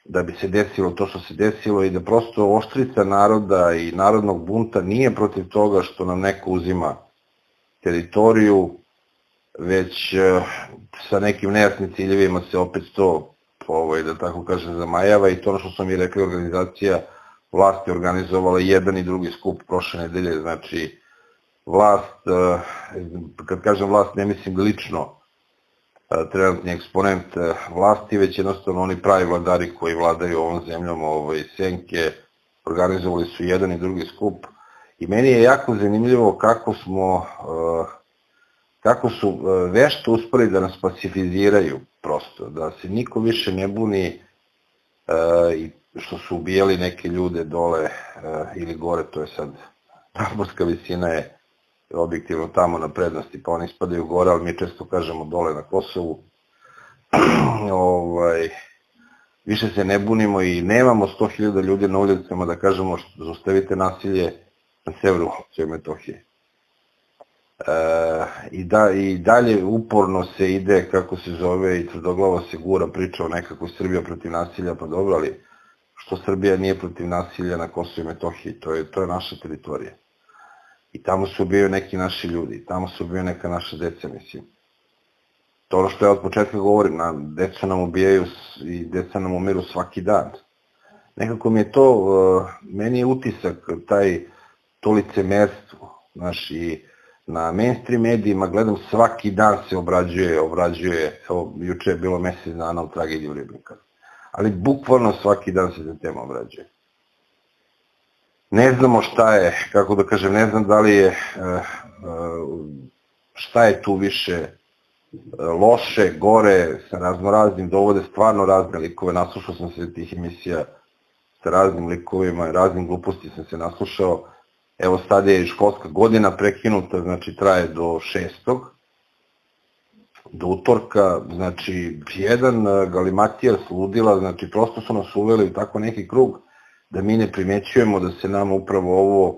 da bi se desilo to što se desilo i da prosto oštrica naroda i narodnog bunta nije protiv toga što nam neko uzima teritoriju, već sa nekim nejasnim ciljevima se opet to, da tako kažem, zamajava i to ono što smo mi rekli, organizacija vlasti organizovala jedan i drugi skup prošle nedelje, znači vlast, kad kažem vlast ne mislim lično trenutni eksponent vlasti, već jednostavno oni pravi vladari koji vladaju ovom zemljom, senke, organizovali su jedan i drugi skup i meni je jako zanimljivo kako smo, kako su vešto uspeli da nas pacifiziraju prosto, da se niko više ne buni i što su ubijali neke ljude dole ili gore, to je sad, nadmorska visina je objektivno tamo na prednosti, pa oni ispadaju gore, ali mi često kažemo dole na Kosovu. Više se ne bunimo i nemamo sto hiljada ljudi na ulicama da kažemo zaustavite nasilje na severu Kosova i Metohije. I dalje uporno se ide, kako se zove, i tvrdoglavo se gura priča o nekakvoj Srbija protiv nasilja, pa dobro, ali što Srbija nije protiv nasilja na Kosovu i Metohiji, to je naša teritorija. I tamo se ubijaju neki naši ljudi, tamo se ubijaju neka naša deca, mislim. To ono što ja od početka govorim, deca nam ubijaju i deca nam umiru svaki dan. Nekako mi je to, meni je utisak, taj, to licemerstvo, znaš, i na mainstream medijima gledam svaki dan se obrađuje, obrađuje, evo, juče je bilo mesec dana u tragediji u Ribnikar, ali bukvalno svaki dan se za tema obrađuje. Ne znamo šta je, kako da kažem, ne znam da li je, šta je tu više loše, gore, sa raznoraznim, dovode stvarno razne likove, naslušao sam se tih emisija sa raznim likovima, raznim gluposti sam se naslušao. Evo sad je školska godina prekinuta, znači traje do šestog, do utorka, znači jedan galimatija sludila, znači prosto su nas uveli u tako neki krug da mi ne primećujemo da se nam upravo ovo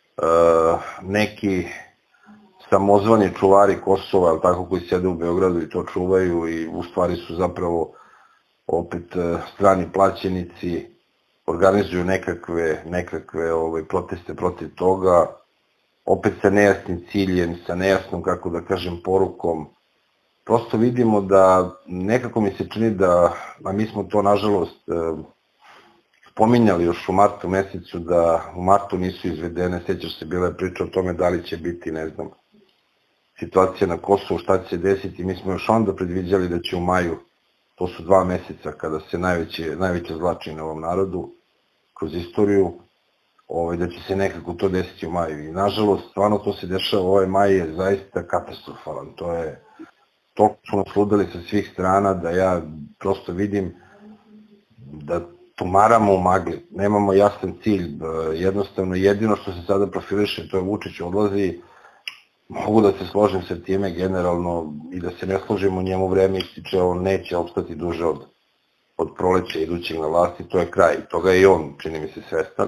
neki samozvani čuvari Kosova, ali tako, koji sede u Beogradu i to čuvaju i u stvari su zapravo opet strani plaćenici, organizuju nekakve, nekakve proteste protiv toga, opet sa nejasnim ciljem, sa nejasnom, kako da kažem, porukom. Prosto vidimo da, nekako mi se čini da, a mi smo to nažalost spominjali još u martu mesecu, da u martu nisu izvedene, sećaš se, bila je priča o tome da li će biti, ne znam, situacija na Kosovu, šta će se desiti, mi smo još onda predviđali da će u maju, to su dva meseca kada se najveće zlači na ovom narodu, kroz istoriju, da će se nekako to desiti u maju. I nažalost, stvarno to se dešava, ovaj maj je zaista katastrofalan. To je, toliko smo nas ludili sa svih strana da ja prosto vidim da tumaramo u magli, nemamo jasan cilj, jednostavno jedino što se sada profiliše, to je Vučić odlazi, mogu da se složim sa time generalno i da se ne složim u njemu, vreme ističe, on neće opstati duže od od proleća idućeg na vlasti, to je kraj. Toga je i on, čini mi se, svestan.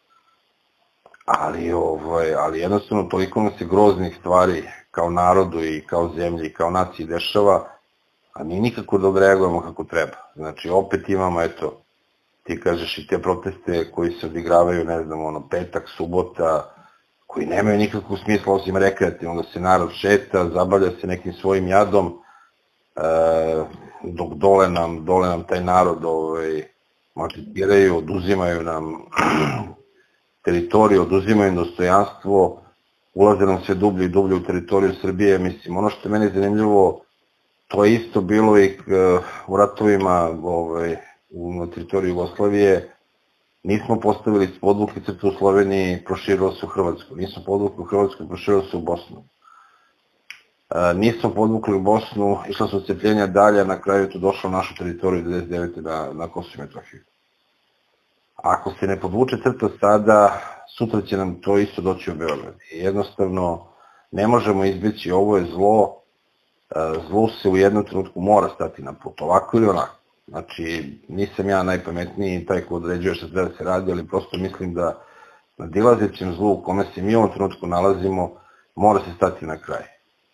Ali jednostavno toliko nam se groznih stvari kao narodu i kao zemlji i kao naciji dešava, a mi nikako da odreagujemo kako treba. Znači, opet imamo, eto, ti kažeš i te proteste koji se odigravaju, ne znam, ono, petak, subota, koji nemaju nikakvog smisla osim rekreativno, da se narod šeta, zabavlja se nekim svojim jadom, dok dole nam, dole nam taj narod maltretiraju, oduzimaju nam teritoriju, oduzimaju dostojanstvo, ulaze nam sve dublje i dublje u teritoriju Srbije. Mislim, ono što je meni zanimljivo, to je isto bilo i u ratovima na teritoriju Jugoslavije. Nismo postavili podvukli crtu u Sloveniji, proširilo se u Hrvatsku. Nismo podvukli u Hrvatsku i proširilo se u Bosnu. Nismo podvukli u Bosnu, išla su odcepljenja dalje, na kraju je to došlo na našu teritoriju devedeset devete na Kosovo i Metohiju. Ako se ne podvuče crta sada, sutra će nam to isto doći u Beograd. Jednostavno, ne možemo izbeći, ovo je zlo, zlo se u jednom trenutku mora stati na put, ovako ili onako. Znači, nisam ja najpametniji taj ko određuje što treba da se radi, ali prosto mislim da na dilazećem zlu u kome se mi u ovom trenutku nalazimo, mora se stati na kraj.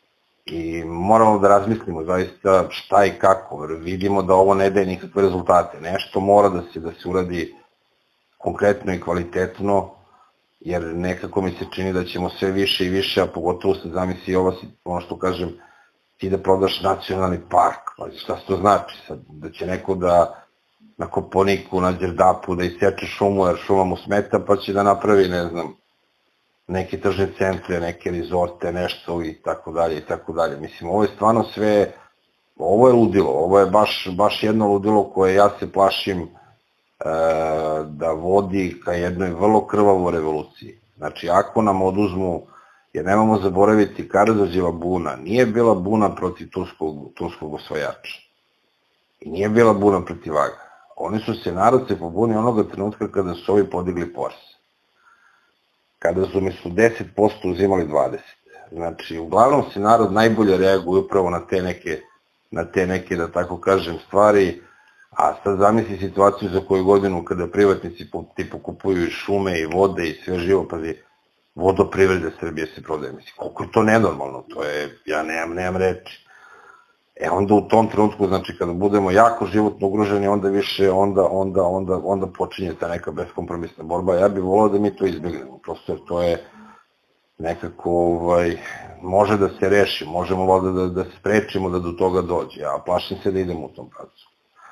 I moramo da razmislimo zaista šta i kako, jer vidimo da ovo ne daje nikakve rezultate. Nešto mora da se, da se uradi konkretno i kvalitetno, jer nekako mi se čini da ćemo sve više i više, a pogotovo se zamisli ovo, ono što kažem, ti da prodaš nacionalni park, pa šta se to znači sad, da će neko da na Koponiku, na Đerdapu, da iseče šumu, jer šuma mu smeta, pa će da napravi, ne znam, neke tržne centre, neke rezorte, nešto i tako dalje i tako dalje. Mislim, ovo je stvarno sve, ovo je ludilo, ovo je baš, baš jedno ludilo koje ja se plašim e, da vodi ka jednoj vrlo krvavoj revoluciji. Znači, ako nam oduzmu, jer nemamo zaboraviti, Karađorđeva buna nije bila buna protiv turskog, turskog osvajača. I nije bila buna protiv Aga. Oni su se, narod se pobunio onoga trenutka kada su ovi podigli porez. Kada su umesto deset posto uzimali dvadeset. Znači, uglavnom se narod najbolje reaguje upravo na te neke, na te neke, da tako kažem, stvari, a sad zamisli situaciju za koju godinu kada privatnici tipu kupuju i šume i vode i sve živo, pazi, vodoprivrede Srbije se prodaje. Mislim, koliko je to nenormalno, to je, ja nemam, nemam reči. E onda u tom trenutku, znači kada budemo jako životno ugroženi, onda više, onda, onda, onda, onda počinje ta neka beskompromisna borba. Ja bih volao da mi to izbjegnemo, prosto jer to je nekako, ovaj, može da se reši, možemo valjda da, da sprečimo da do toga dođe, a plašim se da idemo u tom pravcu.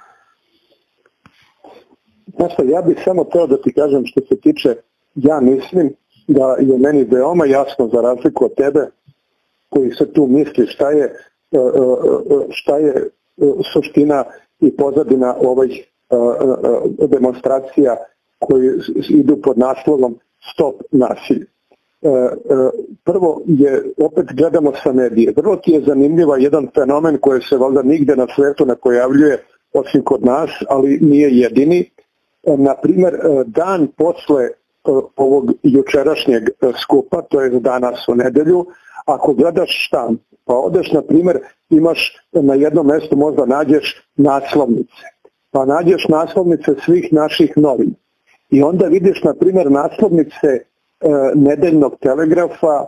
Znaš šta, ja bih samo teo da ti kažem što se tiče, ja mislim da je meni veoma jasno za razliku od tebe, koji se tu misli šta je šta je suština i pozadina ovih demonstracija koji idu pod naslovom Stop nasilju. Prvo je, opet gledamo sa medije, vrlo ti je zanimljiva jedan fenomen koji se valjda nigde na svetu ne pojavljuje osim kod nas, ali nije jedini. Naprimer, dan posle ovog jučerašnjeg skupa, to je danas u nedelju, ako gledaš štamp, pa odeš, na primjer, imaš na jednom mjestu možda nađeš naslovnice, pa nađeš naslovnice svih naših novina. I onda vidiš, na primjer, naslovnice e, Nedeljnog telegrafa,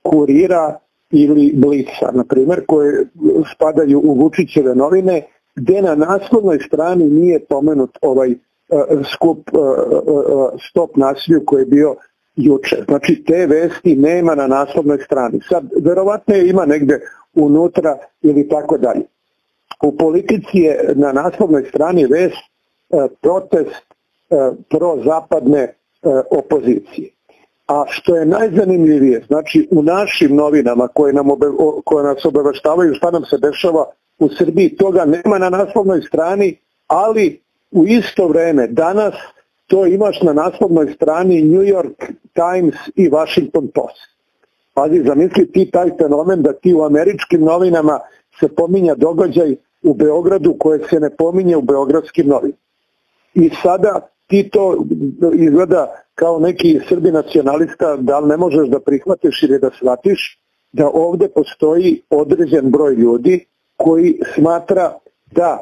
Kurira ili Blica, na primjer, koje spadaju u Vučićeve novine, gde na naslovnoj strani nije pomenut ovaj e, skup e, e, Stop nasilju koji je bio juče. Znači, te vesti nema na naslovnoj strani. Sad, verovatno je ima negde unutra ili tako dalje. U politici je na naslovnoj strani vest e, protest e, prozapadne e, opozicije. A što je najzanimljivije, znači u našim novinama koje, nam obe, koje nas obaveštavaju šta nam se dešava u Srbiji, toga nema na naslovnoj strani, ali u isto vreme danas to imaš na naslovnoj strani New York Times i Washington Post. Pazi, zamisli ti taj fenomen da ti u američkim novinama se pominja događaj u Beogradu koje se ne pominje u beogradskim novinama. I sada ti to izgleda kao neki Srbi nacionalista, da li ne možeš da prihvatiš ili da shvatiš da ovde postoji određen broj ljudi koji smatra da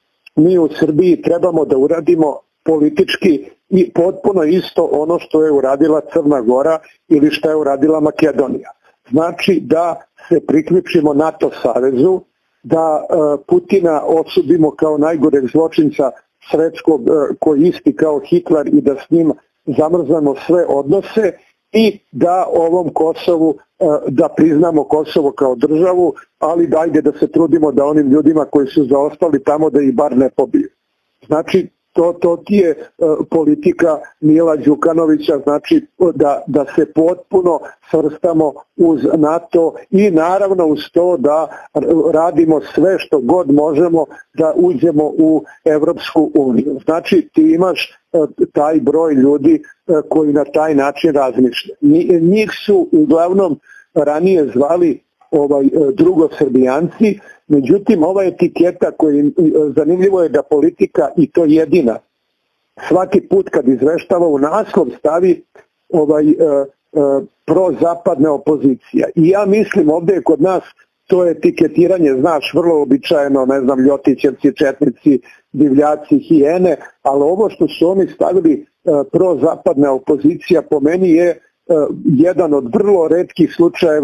mi u Srbiji trebamo da uradimo politički i potpuno isto ono što je uradila Crna Gora ili što je uradila Makedonija. Znači da se priključimo NATO savezu, da Putina osudimo kao najgoreg zločinca svetskog koji isti kao Hitler i da s njim zamrzamo sve odnose i da ovom Kosovu, da priznamo Kosovo kao državu, ali dajde da se trudimo da onim ljudima koji su zaostali tamo da ih bar ne pobiju. Znači, To, to ti je uh, politika Mila Đukanovića, znači da, da se potpuno svrstamo uz NATO i naravno uz to da radimo sve što god možemo da uđemo u Evropsku uniju. Znači ti imaš uh, taj broj ljudi uh, koji na taj način razmišlja. Njih su uglavnom ranije zvali ovaj drugosrbijanci, međutim ova etiketa koja zanimljivo je da politika, i to jedina, svaki put kad izveštava u naslov stavi ovaj e, e, prozapadna opozicija. I ja mislim ovdje je kod nas to etiketiranje, znaš, vrlo običajeno, ne znam, ljotićevci, četnici, divljaci, hijene, ali ovo što su oni stavili e, prozapadna opozicija po meni je e, jedan od vrlo retkih slučajeva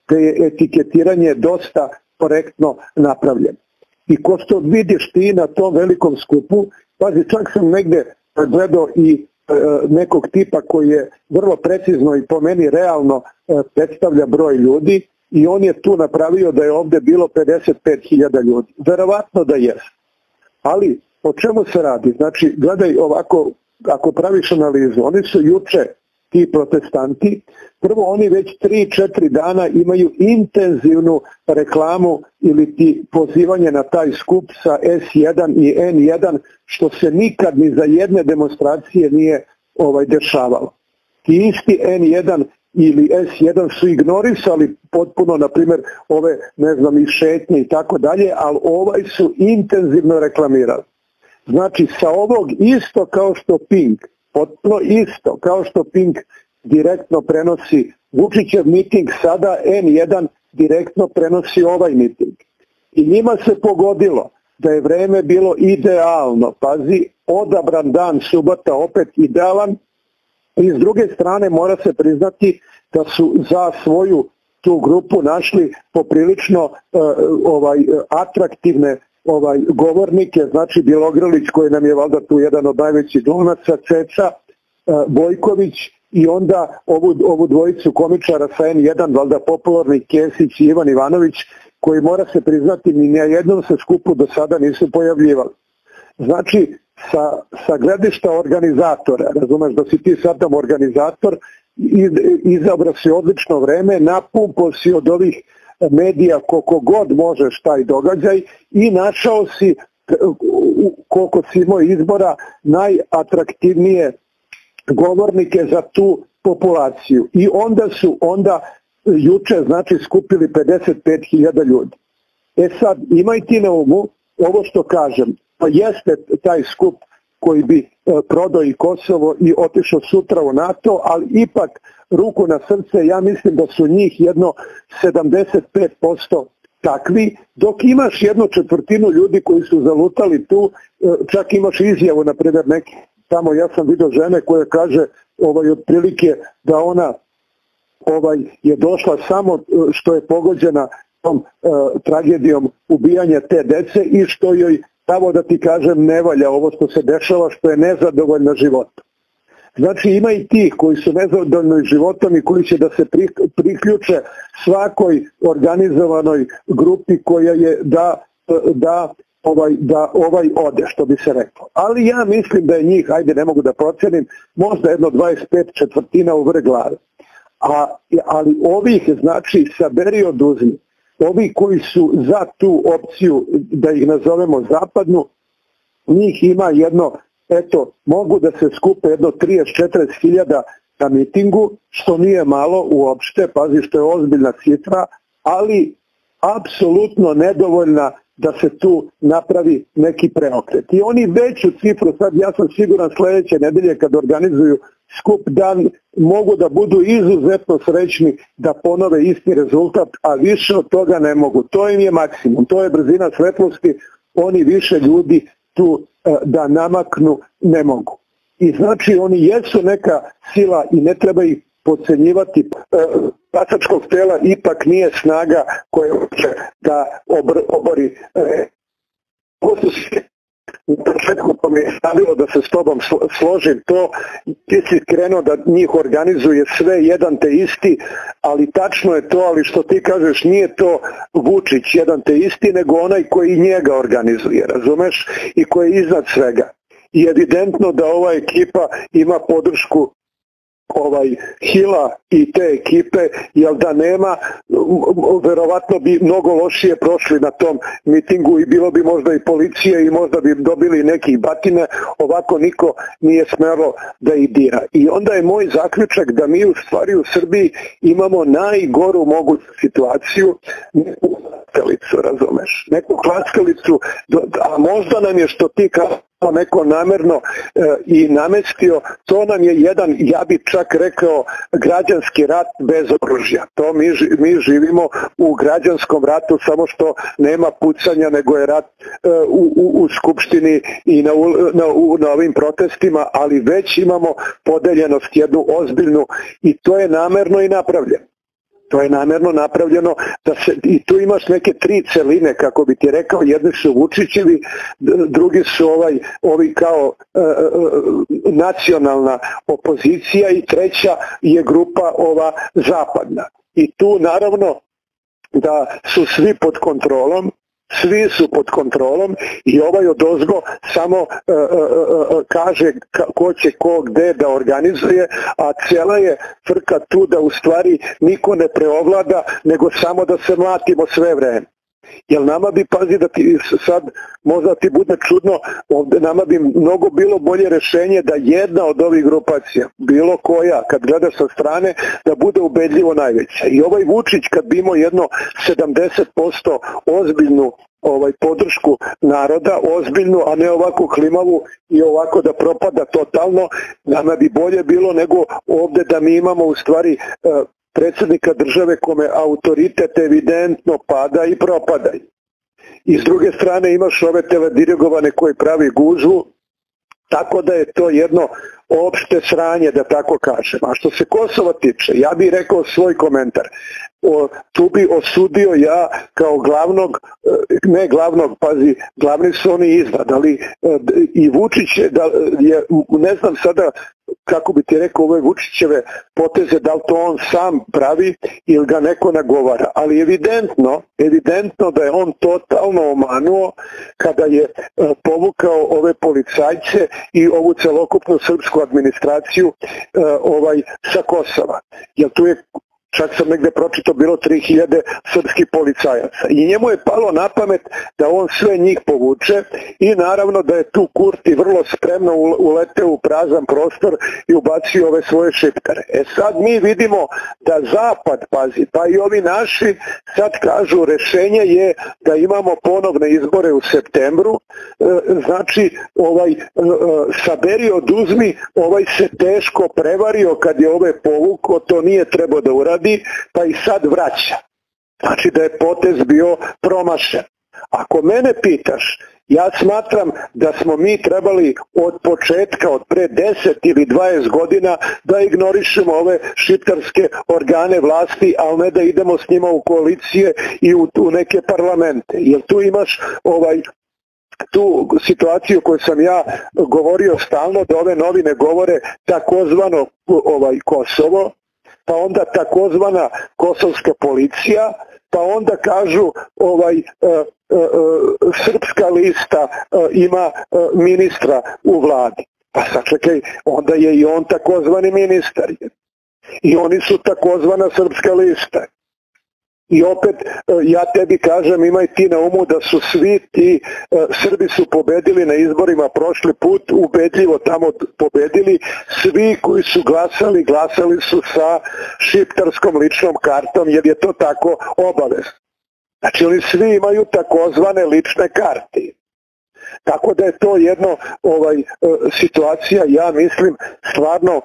da je etiketiranje dosta korektno napravljeno. I ko što vidiš ti na tom velikom skupu, pazi, čak sam negde gledao i e, nekog tipa koji je vrlo precizno i po meni realno e, predstavlja broj ljudi i on je tu napravio da je ovde bilo pedeset pet hiljada ljudi. Verovatno da je. Ali o čemu se radi? Znači, gledaj ovako, ako praviš analizu, oni su juče, ti protestanti, prvo oni već tri četiri dana imaju intenzivnu reklamu ili ti pozivanje na taj skup sa S jedan i N jedan, što se nikad ni za jedne demonstracije nije ovaj dešavalo. Ti isti N jedan ili S jedan su ignorisali potpuno, na primjer, ove, ne znam, i šetnje i tako dalje, ali ovaj su intenzivno reklamirali. Znači, sa ovog isto kao što Pink, potpuno isto kao što Pink direktno prenosi Vučićev miting, sada N jedan direktno prenosi ovaj miting. I njima se pogodilo da je vreme bilo idealno, pazi, odabran dan, subota opet idealan, i s druge strane mora se priznati da su za svoju tu grupu našli poprilično uh, ovaj atraktivne ovaj govornike, znači Bjelogrlić koji nam je valjda tu jedan od najvećih glumaca, Ceca, uh, Bojković i onda ovu, ovu dvojicu komičara sa N jedan, valjda popularni Kesić i Ivan Ivanović, koji mora se priznati ni na jednom se skupu do sada nisu pojavljivali. Znači, sa, sa gledišta organizatora, razumeš da si ti sad tam organizator, izabrao si odlično vreme, napumpo si od ovih medija koliko god možeš taj događaj i našao si, koliko si imao izbora, najatraktivnije govornike za tu populaciju. I onda su onda juče znači skupili pedeset pet hiljada ljudi. E sad, imaj ti na umu ovo što kažem, pa jeste taj skup koji bi e, prodao i Kosovo i otišao sutra u NATO, ali ipak ruku na srce, ja mislim da su njih jedno sedamdeset pet posto takvi, dok imaš jednu četvrtinu ljudi koji su zalutali tu, e, čak imaš izjavu, na primjer, neki tamo, ja sam vidio žene koja kaže ovaj, otprilike da ona ovaj, je došla samo što je pogođena tom e, tragedijom ubijanja te dece i što joj, pravo da ti kažem, ne valja ovo što se dešava, što je nezadovoljna životom. Znači ima i tih koji su nezadovoljni životom i koji će da se priključe svakoj organizovanoj grupi koja je da, da, ovaj, da ovaj ode, što bi se reklo. Ali ja mislim da je njih, ajde ne mogu da procenim, možda jedno dvadeset pet četvrtina u vrh glave. A, ali ovih, znači, saberi oduzmi, ovi koji su za tu opciju, da ih nazovemo zapadnu, njih ima jedno, eto, mogu da se skupe jedno trideset do četrdeset hiljada na mitingu, što nije malo uopšte, pazi što je ozbiljna cifra, ali apsolutno nedovoljna da se tu napravi neki preokret. I oni veću cifru, sad ja sam siguran sledeće nedelje kad organizuju skup dan, mogu da budu izuzetno srećni da ponove isti rezultat, a više od toga ne mogu. To im je maksimum, to je brzina svetlosti, oni više ljudi tu da namaknu ne mogu. I znači oni jesu neka sila i ne treba ih podcenjivati. Glasačkog tela ipak nije snaga koja će da obori. Ovo su u početku to mi je stavilo da se s tobom složim to, ti si krenuo da njih organizuje sve jedan te isti, ali tačno je to, ali što ti kažeš nije to Vučić jedan te isti, nego onaj koji njega organizuje, razumeš, i koji je iznad svega. I evidentno da ova ekipa ima podršku ovaj Hila i te ekipe, jer da nema, verovatno bi mnogo lošije prošli na tom mitingu i bilo bi možda i policije i možda bi dobili nekih batine, ovako niko nije smelo da ih dira. I onda je moj zaključak da mi u stvari u Srbiji imamo najgoru moguću situaciju, neku klackalicu, razumeš, neku klackalicu, a možda nam je što ti kao neko namerno e, i namestio, to nam je jedan, ja bih čak rekao, građanski rat bez oružja. To mi, mi živimo u građanskom ratu, samo što nema pucanja, nego je rat e, u, u, u Skupštini i na, na, u, na ovim protestima, ali već imamo podeljenost jednu ozbiljnu i to je namerno i napravljeno. To je namjerno napravljeno da se, i tu imaš neke tri celine, kako bi ti rekao, jedni su Vučićevi, drugi su ovaj, ovi kao e, nacionalna opozicija i treća je grupa ova zapadna. I tu naravno da su svi pod kontrolom, svi su pod kontrolom i ovaj odozgo samo e, e, e, kaže ko će ko gde da organizuje, a cijela je frka tu da u stvari niko ne preovlada, nego samo da se mlatimo sve vreme. Jer nama bi, pazi da ti sad možda ti bude čudno, ovde nama bi mnogo bilo bolje rešenje da jedna od ovih grupacija, bilo koja, kad gledaš sa strane, da bude ubedljivo najveća. I ovaj Vučić kad bi imao jedno sedamdeset posto ozbiljnu ovaj podršku naroda, ozbiljnu, a ne ovako klimavu i ovako da propada totalno, nama bi bolje bilo nego ovde da mi imamo u stvari predsjednika države kome autoritet evidentno pada i propada. I s druge strane imaš ove teledirigovane koji pravi gužvu, tako da je to jedno opšte sranje, da tako kažem. A što se Kosova tiče, ja bih rekao svoj komentar. O, tu bi osudio ja kao glavnog, ne glavnog, pazi, glavni su oni izvad, ali i Vučić je, da je, ne znam sada kako bi ti rekao ove Vučićeve poteze, da li to on sam pravi ili ga neko nagovara, ali evidentno, evidentno da je on totalno omanuo kada je povukao ove policajce i ovu celokupnu srpsku administraciju ovaj, sa Kosova. Jer tu je, čak sam negde pročitao, bilo tri hiljade srpskih policajaca. I njemu je palo na pamet da on sve njih povuče i naravno da je tu Kurti vrlo spremno uleteo u prazan prostor i ubacio ove svoje šiptare. E sad mi vidimo da Zapad, pazi, pa i ovi naši sad kažu rešenje je da imamo ponovne izbore u septembru, znači ovaj saberi oduzmi, ovaj se teško prevario kad je ove povuko, to nije trebao da uradi, pa i sad vraća. Znači da je potez bio promašen. Ako mene pitaš, ja smatram da smo mi trebali od početka, od pre deset ili dvadeset godina da ignorišemo ove šiptarske organe vlasti, ali ne da idemo s njima u koalicije i u, u neke parlamente. Jer tu imaš ovaj tu situaciju koju sam ja govorio stalno, da ove novine govore takozvano ovaj Kosovo, pa onda takozvana kosovska policija, pa onda kažu ovaj e, e, srpska lista e, ima e, ministra u vladi. Pa sačekaj, onda je i on takozvani ministar. I oni su takozvana srpska lista. I opet ja tebi kažem, imaj ti na umu da su svi ti Srbi su pobedili na izborima prošli put, ubedljivo tamo pobedili, svi koji su glasali, glasali su sa šiptarskom ličnom kartom, jer je to tako obavezno. Znači oni svi imaju takozvane lične karte. Tako da je to jedno ovaj situacija, ja mislim stvarno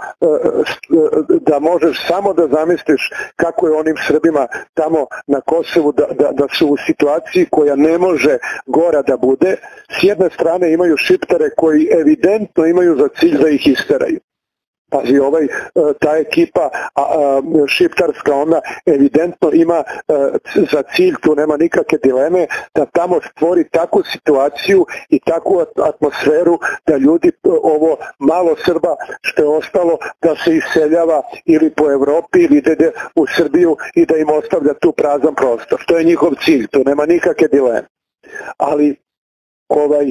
da možeš samo da zamisliš kako je onim Srbima tamo na Kosovu da, da, da su u situaciji koja ne može gora da bude. S jedne strane imaju šiptare koji evidentno imaju za cilj da ih isteraju. Pazi, ovaj, ta ekipa a, a, šiptarska, ona evidentno ima a, za cilj, tu nema nikakve dileme, da tamo stvori takvu situaciju i takvu atmosferu da ljudi, ovo malo Srba što je ostalo, da se iseljava ili po Evropi ili ide u Srbiju i da im ostavlja tu prazan prostor. To je njihov cilj, tu nema nikakve dileme. Ali ovaj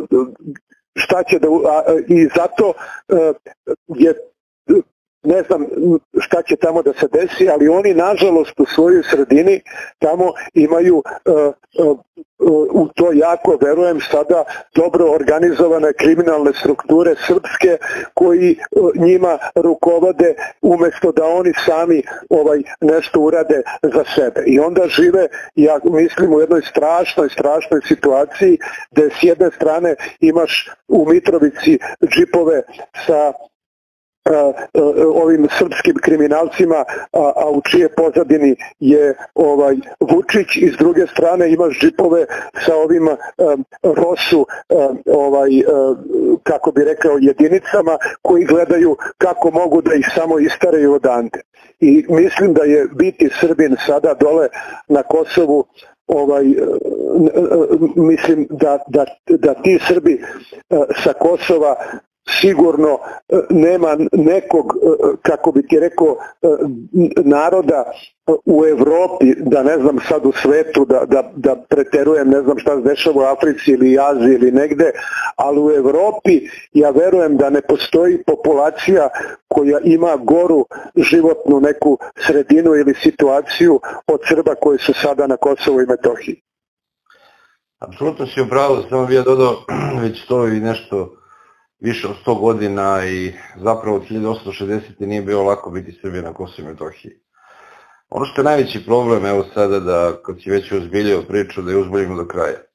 šta će da, a, i zato a, je, ne znam šta će tamo da se desi, ali oni nažalost u svojoj sredini tamo imaju uh, uh, u to jako, verujem sada, dobro organizovane kriminalne strukture srpske koji uh, njima rukovode umesto da oni sami ovaj nešto urade za sebe. I onda žive, ja mislim, u jednoj strašnoj, strašnoj situaciji gde s jedne strane imaš u Mitrovici džipove sa ovim srpskim kriminalcima, a, a u čije pozadini je ovaj Vučić, i s druge strane imaš džipove sa ovim um, Rosu um, ovaj, um, kako bi rekao, jedinicama koji gledaju kako mogu da ih samo istaraju odande. I mislim da je biti Srbin sada dole na Kosovu, ovaj, mislim da, da, da ti Srbi sa Kosova sigurno nema nekog, kako bi ti rekao, naroda u Evropi, da ne znam sad u svetu, da, da, da preterujem, ne znam šta se dešava u Africi ili Aziji ili negde, ali u Evropi ja verujem da ne postoji populacija koja ima goru životnu neku sredinu ili situaciju od Srba koji su sada na Kosovu i Metohiji. Apsolutno si upravo, samo bih ja dodao, već to i nešto više od sto godina i zapravo od hiljadu osamsto šezdesetih nije bilo lako biti Srbija na Kosovu i Metohiji. Ono što je najveći problem, evo sada da, kad si već uzbiljio priču, da je uzbiljimo do kraja. E,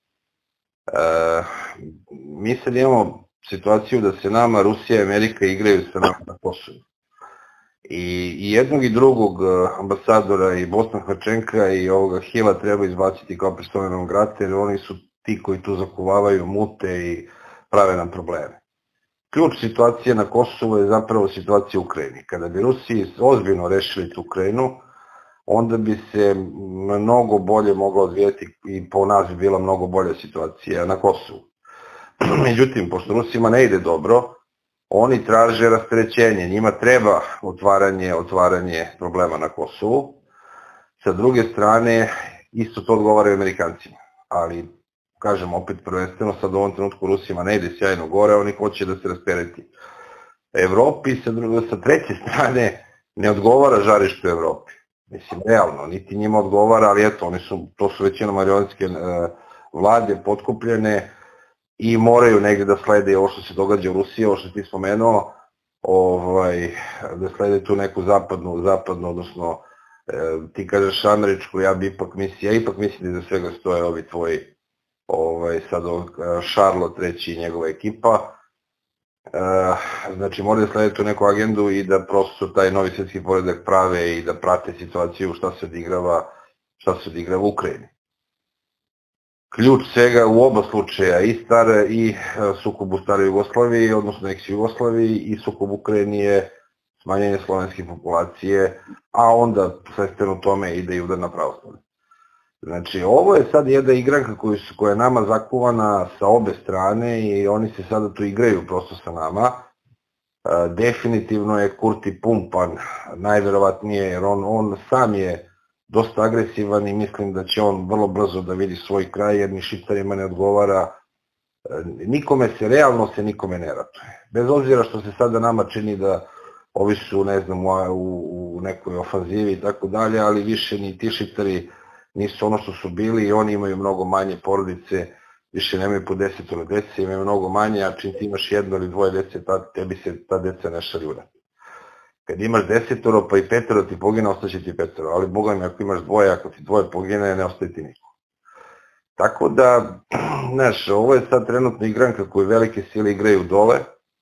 mi sad imamo situaciju da se nama Rusija i Amerika igraju sa nama na Kosovu. I, i jednog i drugog ambasadora, i Bosna Hrčenka i ovoga Hila treba izbaciti kao predstavljenog grata, jer oni su ti koji tu zakuvavaju mute i prave nam probleme. Ključ situacije na Kosovu je zapravo situacija u Ukrajini. Kada bi Rusiji ozbiljno rešili tu Ukrajinu, onda bi se mnogo bolje moglo odvijeti i po nas bi bila mnogo bolja situacija na Kosovu. Međutim, pošto Rusima ne ide dobro, oni traže rasterećenje, njima treba otvaranje, otvaranje problema na Kosovu. Sa druge strane, isto to odgovaraju Amerikancima, ali kažem opet prvenstveno, sad u ovom trenutku Rusima ne ide sjajno gore, oni hoće da se rastereti. Evropi sa, sa treće strane ne odgovara žarište u Evropi. Mislim, realno, niti njima odgovara, ali eto, oni su, to su većina marionetske e, vlade potkupljene i moraju negde da slede ovo što se događa u Rusiji, ovo što ti spomenuo, ovaj, da slede tu neku zapadnu, zapadnu, odnosno e, ti kažeš američku, ja bi ipak mislim, ja ipak mislim da za svega stoje ovi tvoji, ovaj, sad Charlotte treći i njegova ekipa. E, znači moraju da slede tu neku agendu i da prosto taj novi svjetski poredak prave i da prate situaciju šta se odigrava, šta se odigrava u Ukrajini. Ključ svega u oba slučaja, i stare, i sukob u staroj Jugoslaviji, odnosno ex-Jugoslaviji, i sukob u Ukrajini je smanjenje slovenske populacije, a onda svesteno tome ide i udar na pravoslavlje. Znači, ovo je sad jedna igranka koja je nama zakuvana sa obe strane i oni se sada tu igraju prosto sa nama. Definitivno je Kurti pumpan, najverovatnije, jer on, on sam je dosta agresivan i mislim da će on vrlo brzo da vidi svoj kraj, jer ni Šiptarima ne odgovara. Nikome se, realno se nikome ne ratuje. Bez obzira što se sada nama čini da ovi su, ne znam, u, u nekoj ofanzivi i tako dalje, ali više ni ti Šiptari nisu ono što su bili i oni imaju mnogo manje porodice, više nemaju po desetoro dece, imaju mnogo manje, a čim ti imaš jedno ili dvoje dece, tebi se ta deca ne šalju vrat. Kad imaš desetoro pa i petoro ti pogine, ostaće ti petoro, ali boga mi ako imaš dvoje, ako ti dvoje pogine, ne ostaje ti niko. Tako da, znaš, ovo je sad trenutno igranka koju velike sile igraju dole.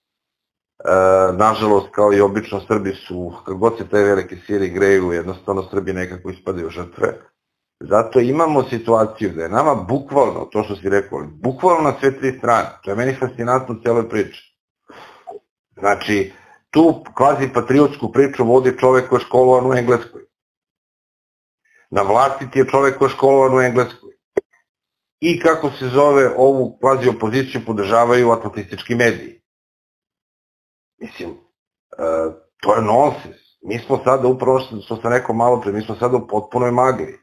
E, nažalost, kao i obično, Srbi su, kad god se te velike sile igraju, jednostavno Srbi nekako ispadaju žrtve. Zato imamo situaciju da je nama bukvalno, to što si rekao, bukvalno na sve tri strane. To je meni fascinantno u cijeloj priči. Znači, tu kvazi patriotsku priču vodi čovek koji je školovan u Engleskoj. Na vlasti ti je čovek koji je školovan u Engleskoj. I kako se zove, ovu kvazi opoziciju podržavaju atlantistički mediji. Mislim, e, to je nonsens. Mi smo sada, upravo što sam rekao malo pre, mi smo sada u potpunoj magli.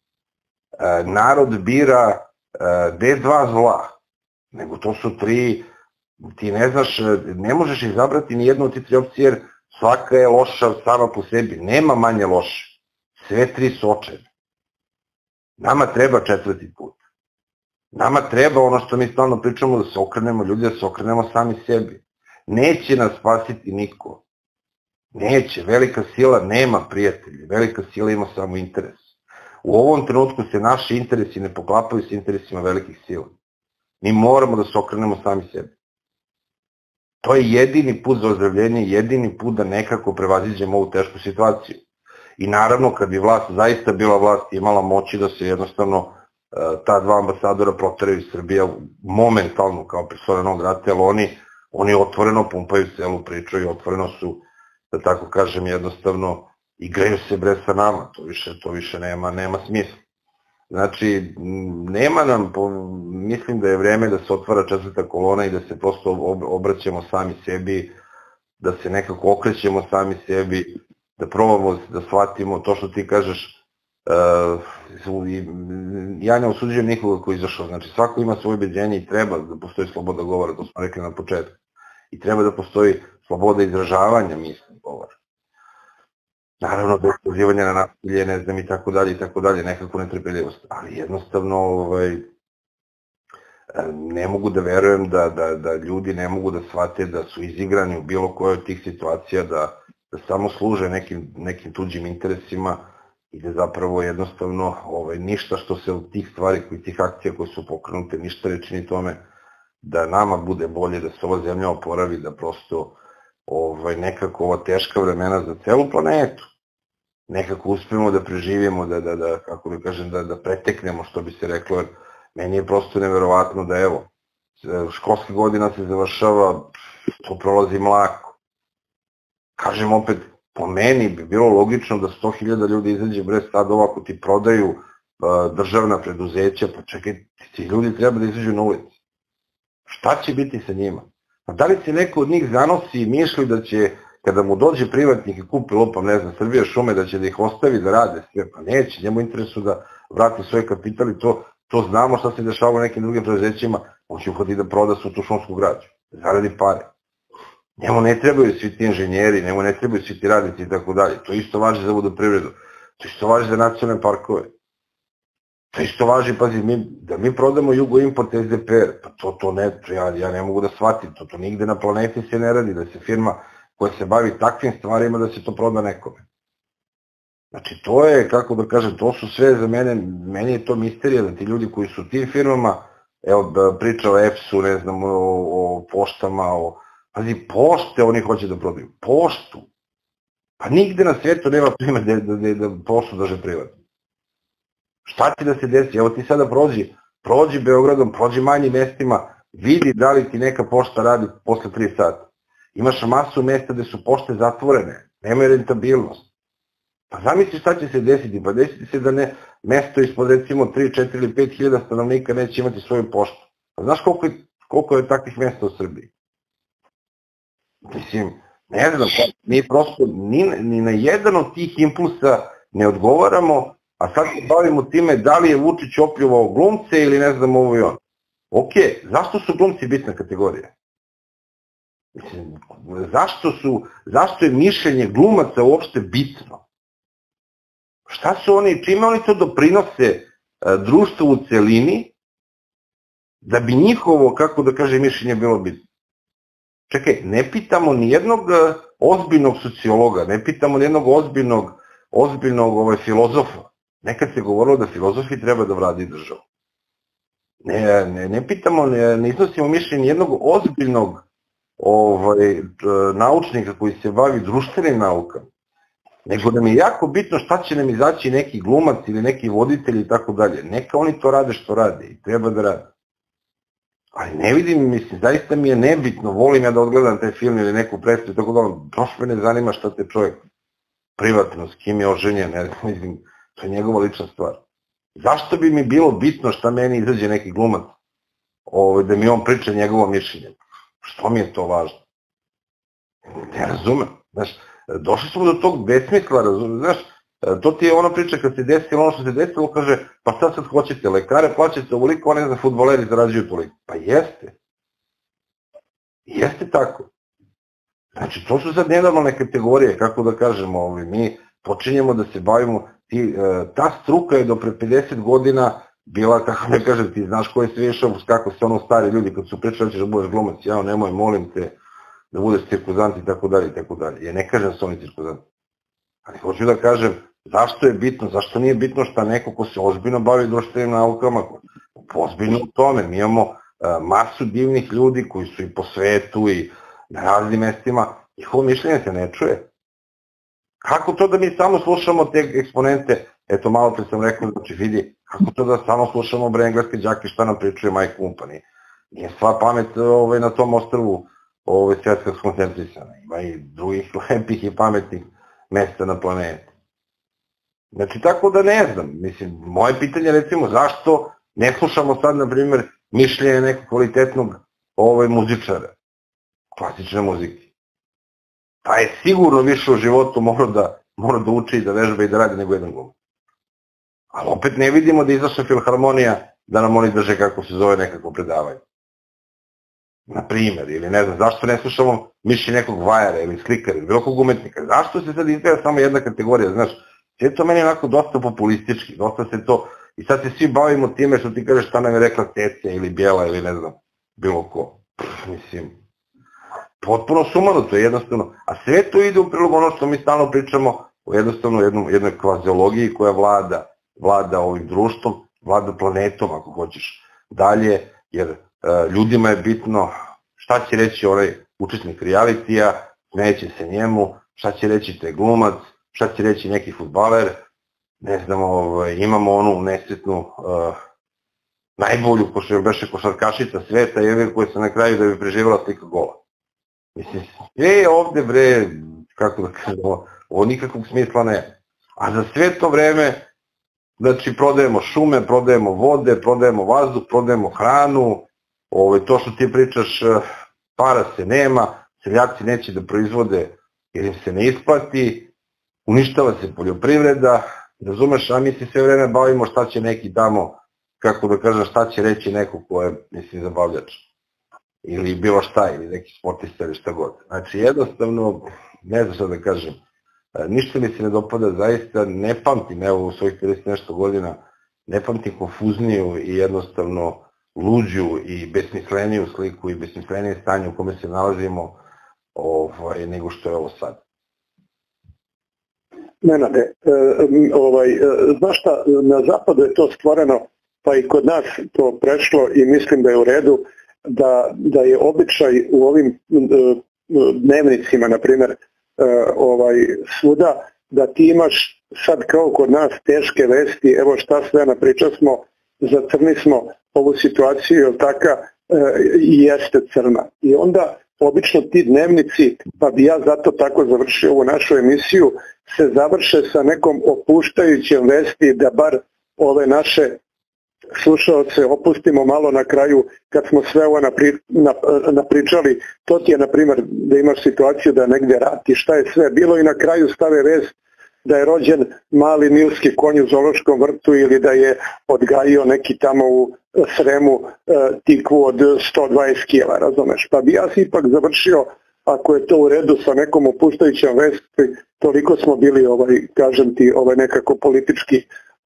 E, narod bira e, ne dva zla, nego to su tri. Ti ne znaš, ne možeš izabrati ni jednu od ti tri opcije, jer svaka je loša sama po sebi. Nema manje loše. Sve tri su očajne. Nama treba četvrti put. Nama treba ono što mi stalno pričamo, da se okrenemo ljudi, da se okrenemo sami sebi. Neće nas spasiti niko. Neće. Velika sila nema prijatelji. Velika sila ima samo interes. U ovom trenutku se naši interesi ne poklapaju s interesima velikih sila. Mi moramo da se okrenemo sami sebi. To je jedini put za ozdravljenje, jedini put da nekako prevaziđemo ovu tešku situaciju. I naravno, kad bi vlast zaista bila vlast i imala moći da se jednostavno ta dva ambasadora proteraju iz Srbije momentalno kao persona non grata, ali oni, oni otvoreno pumpaju celu priču i otvoreno su, da tako kažem, jednostavno igraju se bre sa nama, to više, to više nema, nema smisla. Znači, nema nam, mislim da je vreme da se otvara četvrta kolona i da se prosto obraćamo sami sebi, da se nekako okrećemo sami sebi, da probamo da shvatimo to što ti kažeš. Ja ne osuđujem nikoga koji je izašao, znači svako ima svoje ubeđenje i treba da postoji sloboda govora, to smo rekli na početku. I treba da postoji sloboda izražavanja misli govora. Naravno, bez pozivanja na nasilje, ne znam, i tako dalje, i tako dalje, nekako netrpeljivost. Ali jednostavno, ne mogu da verujem da ljudi ne mogu da shvate da su izigrani u bilo kojoj od tih situacija, da samo služe nekim tuđim interesima i da zapravo jednostavno ništa što se od tih stvari, tih akcija koje su pokrenute, ništa ne čini tome da nama bude bolje, da se ova zemlja oporavi, da prosto nekako ova teška vremena za celu planetu nekako uspemo da preživimo, da, kako da kažem, da preteknemo, što bi se reklo, jer meni je prosto neverovatno da evo, školska godina se završava, to prolazi mlako. Kažem opet, po meni bi bilo logično da sto hiljada ljudi izađe, bre, sad ovako ti prodaju državna preduzeća, pa čekaj, ti ljudi treba da izađu na ulici. Šta će biti sa njima? Pa da li se neko od njih zanosi i misli da će, kada mu dođe privatnik i kupi lopam, ne znam, Srbija šume, da će da ih ostavi da rade sve? Pa neće, njemu interesu da vrati svoj kapital i to znamo šta se dešava u nekim drugim preduzećima, on će uhvati da proda svu tu šumsku građu, zaradi pare. Njemu ne trebaju svi ti inženjeri, njemu ne trebaju svi ti radnici i tako dalje. To isto važi za vodoprivredu, to isto važi za nacionalne parkove. To isto važi, pazi, da mi prodamo Jugo Import S D P R, pa to ne, ja ne mogu da shvatim, to nigde na planeti se ne radi, da se firma koja se bavi takvim stvarima, da se to proda nekome. Znači, to je, kako da kažem, to su sve za mene, meni je to misterija da ti ljudi koji su u tim firmama, evo, priča o E P S-u, ne znam, o poštama, o... Pazi, pošte oni hoće da prodaju. Poštu. Pa nigde na svijetu nema primjer da poštu drže privatno. Šta će da se desi? Evo ti sada prođi, prođi Beogradom, prođi manjim mestima, vidi da li ti neka pošta radi posle tri sata. Imaš masu mesta gde su pošte zatvorene, nemaju rentabilnost. Pa zamisli šta će se desiti, pa desiti se da ne mesto ispod recimo tri, četiri ili pet hiljada stanovnika neće imati svoju poštu. Pa znaš koliko je takvih mesta u Srbiji? Mislim, ne znam, mi prosto ni na jedan od tih impulsa ne odgovaramo, a sad se bavimo time da li je Vučić opljuvao glumce ili ne znam ovo i ono. Ok, zašto su glumci bitna kategorija? Mislim, zašto su, zašto je mišljenje glumaca uopšte bitno? Šta su oni, čime oni to doprinose društvu u celini, da bi njihovo, kako da kaže, mišljenje bilo bitno? Čekaj, ne pitamo ni jednog ozbiljnog sociologa, ne pitamo ni jednog ozbiljnog, ozbiljnog filozofa. Nekad se govorilo da filozofi treba da vladi državu. Ne pitamo, ne iznosimo mišljenje ni jednog ozbiljnog naučnika koji se bavi društvenim naukama, nego nam je jako bitno šta će nam izaći neki glumac ili neki voditelj i tako dalje. Neka oni to rade što rade i treba da rade. Ali ne vidim, mislim, zaista mi je nebitno, volim ja da odgledam taj film ili neku predstavu, tako da baš me ne zanima šta te čovjek privatno, s kim je oženjen, ne znam, mislim, to je njegova lična stvar. Zašto bi mi bilo bitno šta meni izađe neki glumac, da mi on priča njegovo mišljenje? Što mi je to važno? Ne razumem, znaš, došli smo do tog besmisla, znaš, to ti je ona priča kad se desilo ono što se desilo, kaže, pa šta sad hoćete, lekare plaćate ovoliko, one za fudbaleri zarađuju toliko. Pa jeste. Jeste tako. Znači, to su sad nenormalne kategorije, kako da kažemo, mi počinjemo da se bavimo, ta struka je do pre pedeset godina bila, kako da kažem, ti znaš ko je sve išao, kako se ono stari ljudi kad su pričali da ćeš da budeš glumac, ja nemoj, molim te, da budeš cirkuzant i tako dalje i tako dalje. Ja ne kažem da su oni cirkuzanti. Ali hoću da kažem, zašto je bitno, zašto nije bitno šta neko ko se ozbiljno bavi društvenim naukama, ozbiljno u tome. Mi imamo masu divnih ljudi koji su i po svetu i na raznim mestima, njihovo mišljenje se ne čuje. Kako to da mi samo slušamo te eksponente, eto malo pre sam rekao, znači vidi, kako to da samo slušamo bre engleske đake šta nam pričaju Mike Company. Nije sva pamet na tom ostrvu svjetska skoncentrisana, ima i drugih lepih i pametnih mesta na planeti. Znači, tako da ne znam, mislim, moje pitanje recimo, zašto ne slušamo sad, na primjer, mišljenje nekog kvalitetnog muzičara, klasične muzike. Pa je sigurno više u životu mora da uči i da vežba i da radi nego jedan glumac. Ali opet ne vidimo da izašla filharmonija da nam oni drže kako se zove nekako predavanje. Na primjer, ili ne znam, zašto ne slušamo mišljenje nekog vajara ili slikara ili bilo kog umetnika, zašto se sad izgleda samo jedna kategorija, znaš, sve to meni je onako dosta populistički, dosta se to, i sad se svi bavimo time što ti kažeš šta nam je rekla Cecija ili Bijela ili ne znam, bilo ko. Mislim, potpuno sumano to je jednostavno, a sve to ide u prilog ono što mi stalno pričamo o jednostavno jednoj kvaziologiji koja vlada, vlada ovim društvom, vlada planetom ako hoćeš dalje, jer ljudima je bitno šta će reći onaj učesnik realitija, neće se njemu, šta će reći taj glumac, šta će reći neki fudbaler, ne znamo, imamo onu nesretnu, najbolju košarkašica sveta, koja se na kraju da bi preživjela slika gola. Mislim, sve ovde bre, kako da kažemo, ovo nikakvog smisla ne. A za sve to vreme, znači, prodajemo šume, prodajemo vode, prodajemo vazduh, prodajemo hranu, to što ti pričaš, para se nema, seljaci neće da proizvode jer im se ne isplati, uništava se poljoprivreda, razumeš, a mi se sve vreme bavimo šta će neki tamo, kako da kažem, šta će reći neko ko je, mislim, zabavljač. Ili bilo šta, ili neki sportista ili šta god. Znači, jednostavno, ne znam šta da kažem, ništa mi se ne dopada, zaista ne pamtim, evo u svojih pedeset nešto godina, ne pamtim konfuzniju i jednostavno luđu i besmisleniju sliku i besmislenije stanje u kome se nalazimo nego što je ovo sad. Nenade, znaš šta, na zapadu je to stvoreno, pa i kod nas to prešlo i mislim da je u redu, da je običaj u ovim dnevnicima, na primjer, svuda, da ti imaš sad kao kod nas teške vesti, evo šta sve napričali smo, zacrni smo ovu situaciju, jer taka i jeste crna. I onda obično ti dnevnici, pa bi ja zato tako završio ovu našu emisiju, se završe sa nekom opuštajućem vesti da bar ove naše slušalce opustimo malo na kraju kad smo sve ovo napričali. To ti je, na primjer, da imaš situaciju da negdje rati šta je sve bilo i na kraju stave vest da je rođen mali nilski konj u zoološkom vrtu ili da je odgajio neki tamo u Sremu tikvu od sto dvadeset kila, razumeš. Pa bi ja si ipak završio, ako je to u redu sa nekom opuštajućom vesti, toliko smo bili, kažem ti, nekako politički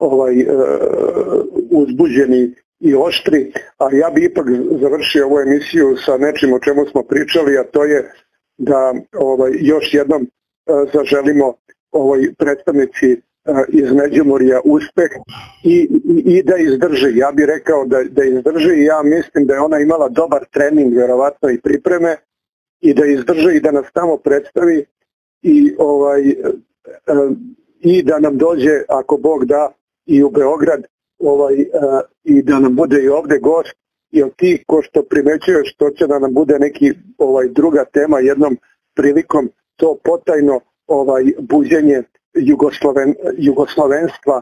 uzbuđeni i oštri, a ja bi ipak završio ovu emisiju sa nečim o čemu smo pričali, a to je da još jednom zaželimo ovoj predstavnici iz Međimurja uspeh i da izdrži. Ja bih rekao da izdrži i ja mislim da je ona imala dobar trening, verovatno i pripreme, i da izdrži i da nas tamo predstavi i da nam dođe, ako Bog da, i u Beograd i da nam bude i ovde gost, jer ti, ko što primećuješ, to će da nam bude neki druga tema jednom prilikom, to potajno buđenje jugoslovenstva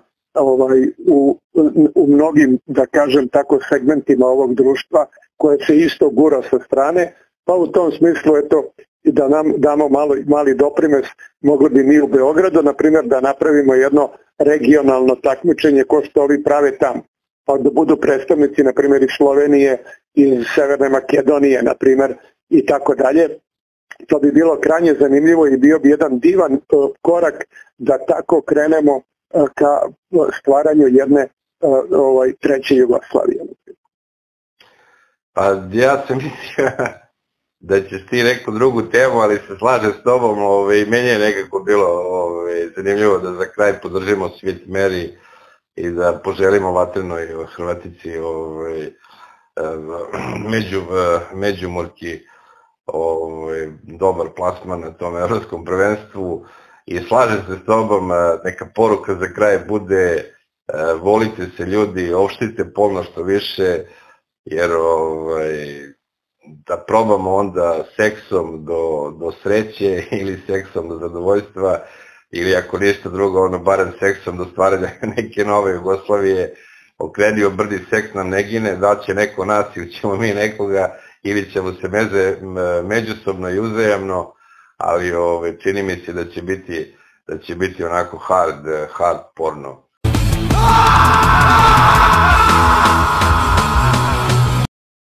u mnogim, da kažem tako, segmentima ovog društva koje se isto gura sa strane, pa u tom smislu eto da nam damo mali doprinos, mogli bi mi u Beogradu, na primjer, da napravimo jedno regionalno takmičenje ko što ovi prave tamo, pa da budu predstavnici, na primjer, iz Slovenije, iz Severne Makedonije, na primjer, i tako dalje. To bi bilo krajnje zanimljivo i bio bi jedan divan korak da tako krenemo ka stvaranju jedne treće Jugoslavije. Pa ja sam mislio da ćeš ti neku drugu temu, ali se slažem s tobom i meni je nekako bilo zanimljivo da za kraj podržimo Svet meri i da poželimo vatrenoj Hrvatici Međumurki dobar plasman na tom evropskom prvenstvu i slažem se s tobom, neka poruka za kraj bude volite se ljudi, opštite polno što više, jer da probamo onda seksom do sreće ili seksom do zadovoljstva ili ako ništa drugo, ono barem seksom do stvaranja neke nove Jugoslavije, okrenio brdi seks nam ne gine, da će neko nas ili ćemo mi nekoga ili ćemo se međusobno i uzajamno, ali čini mi se da će biti da će biti onako hard, hard porno.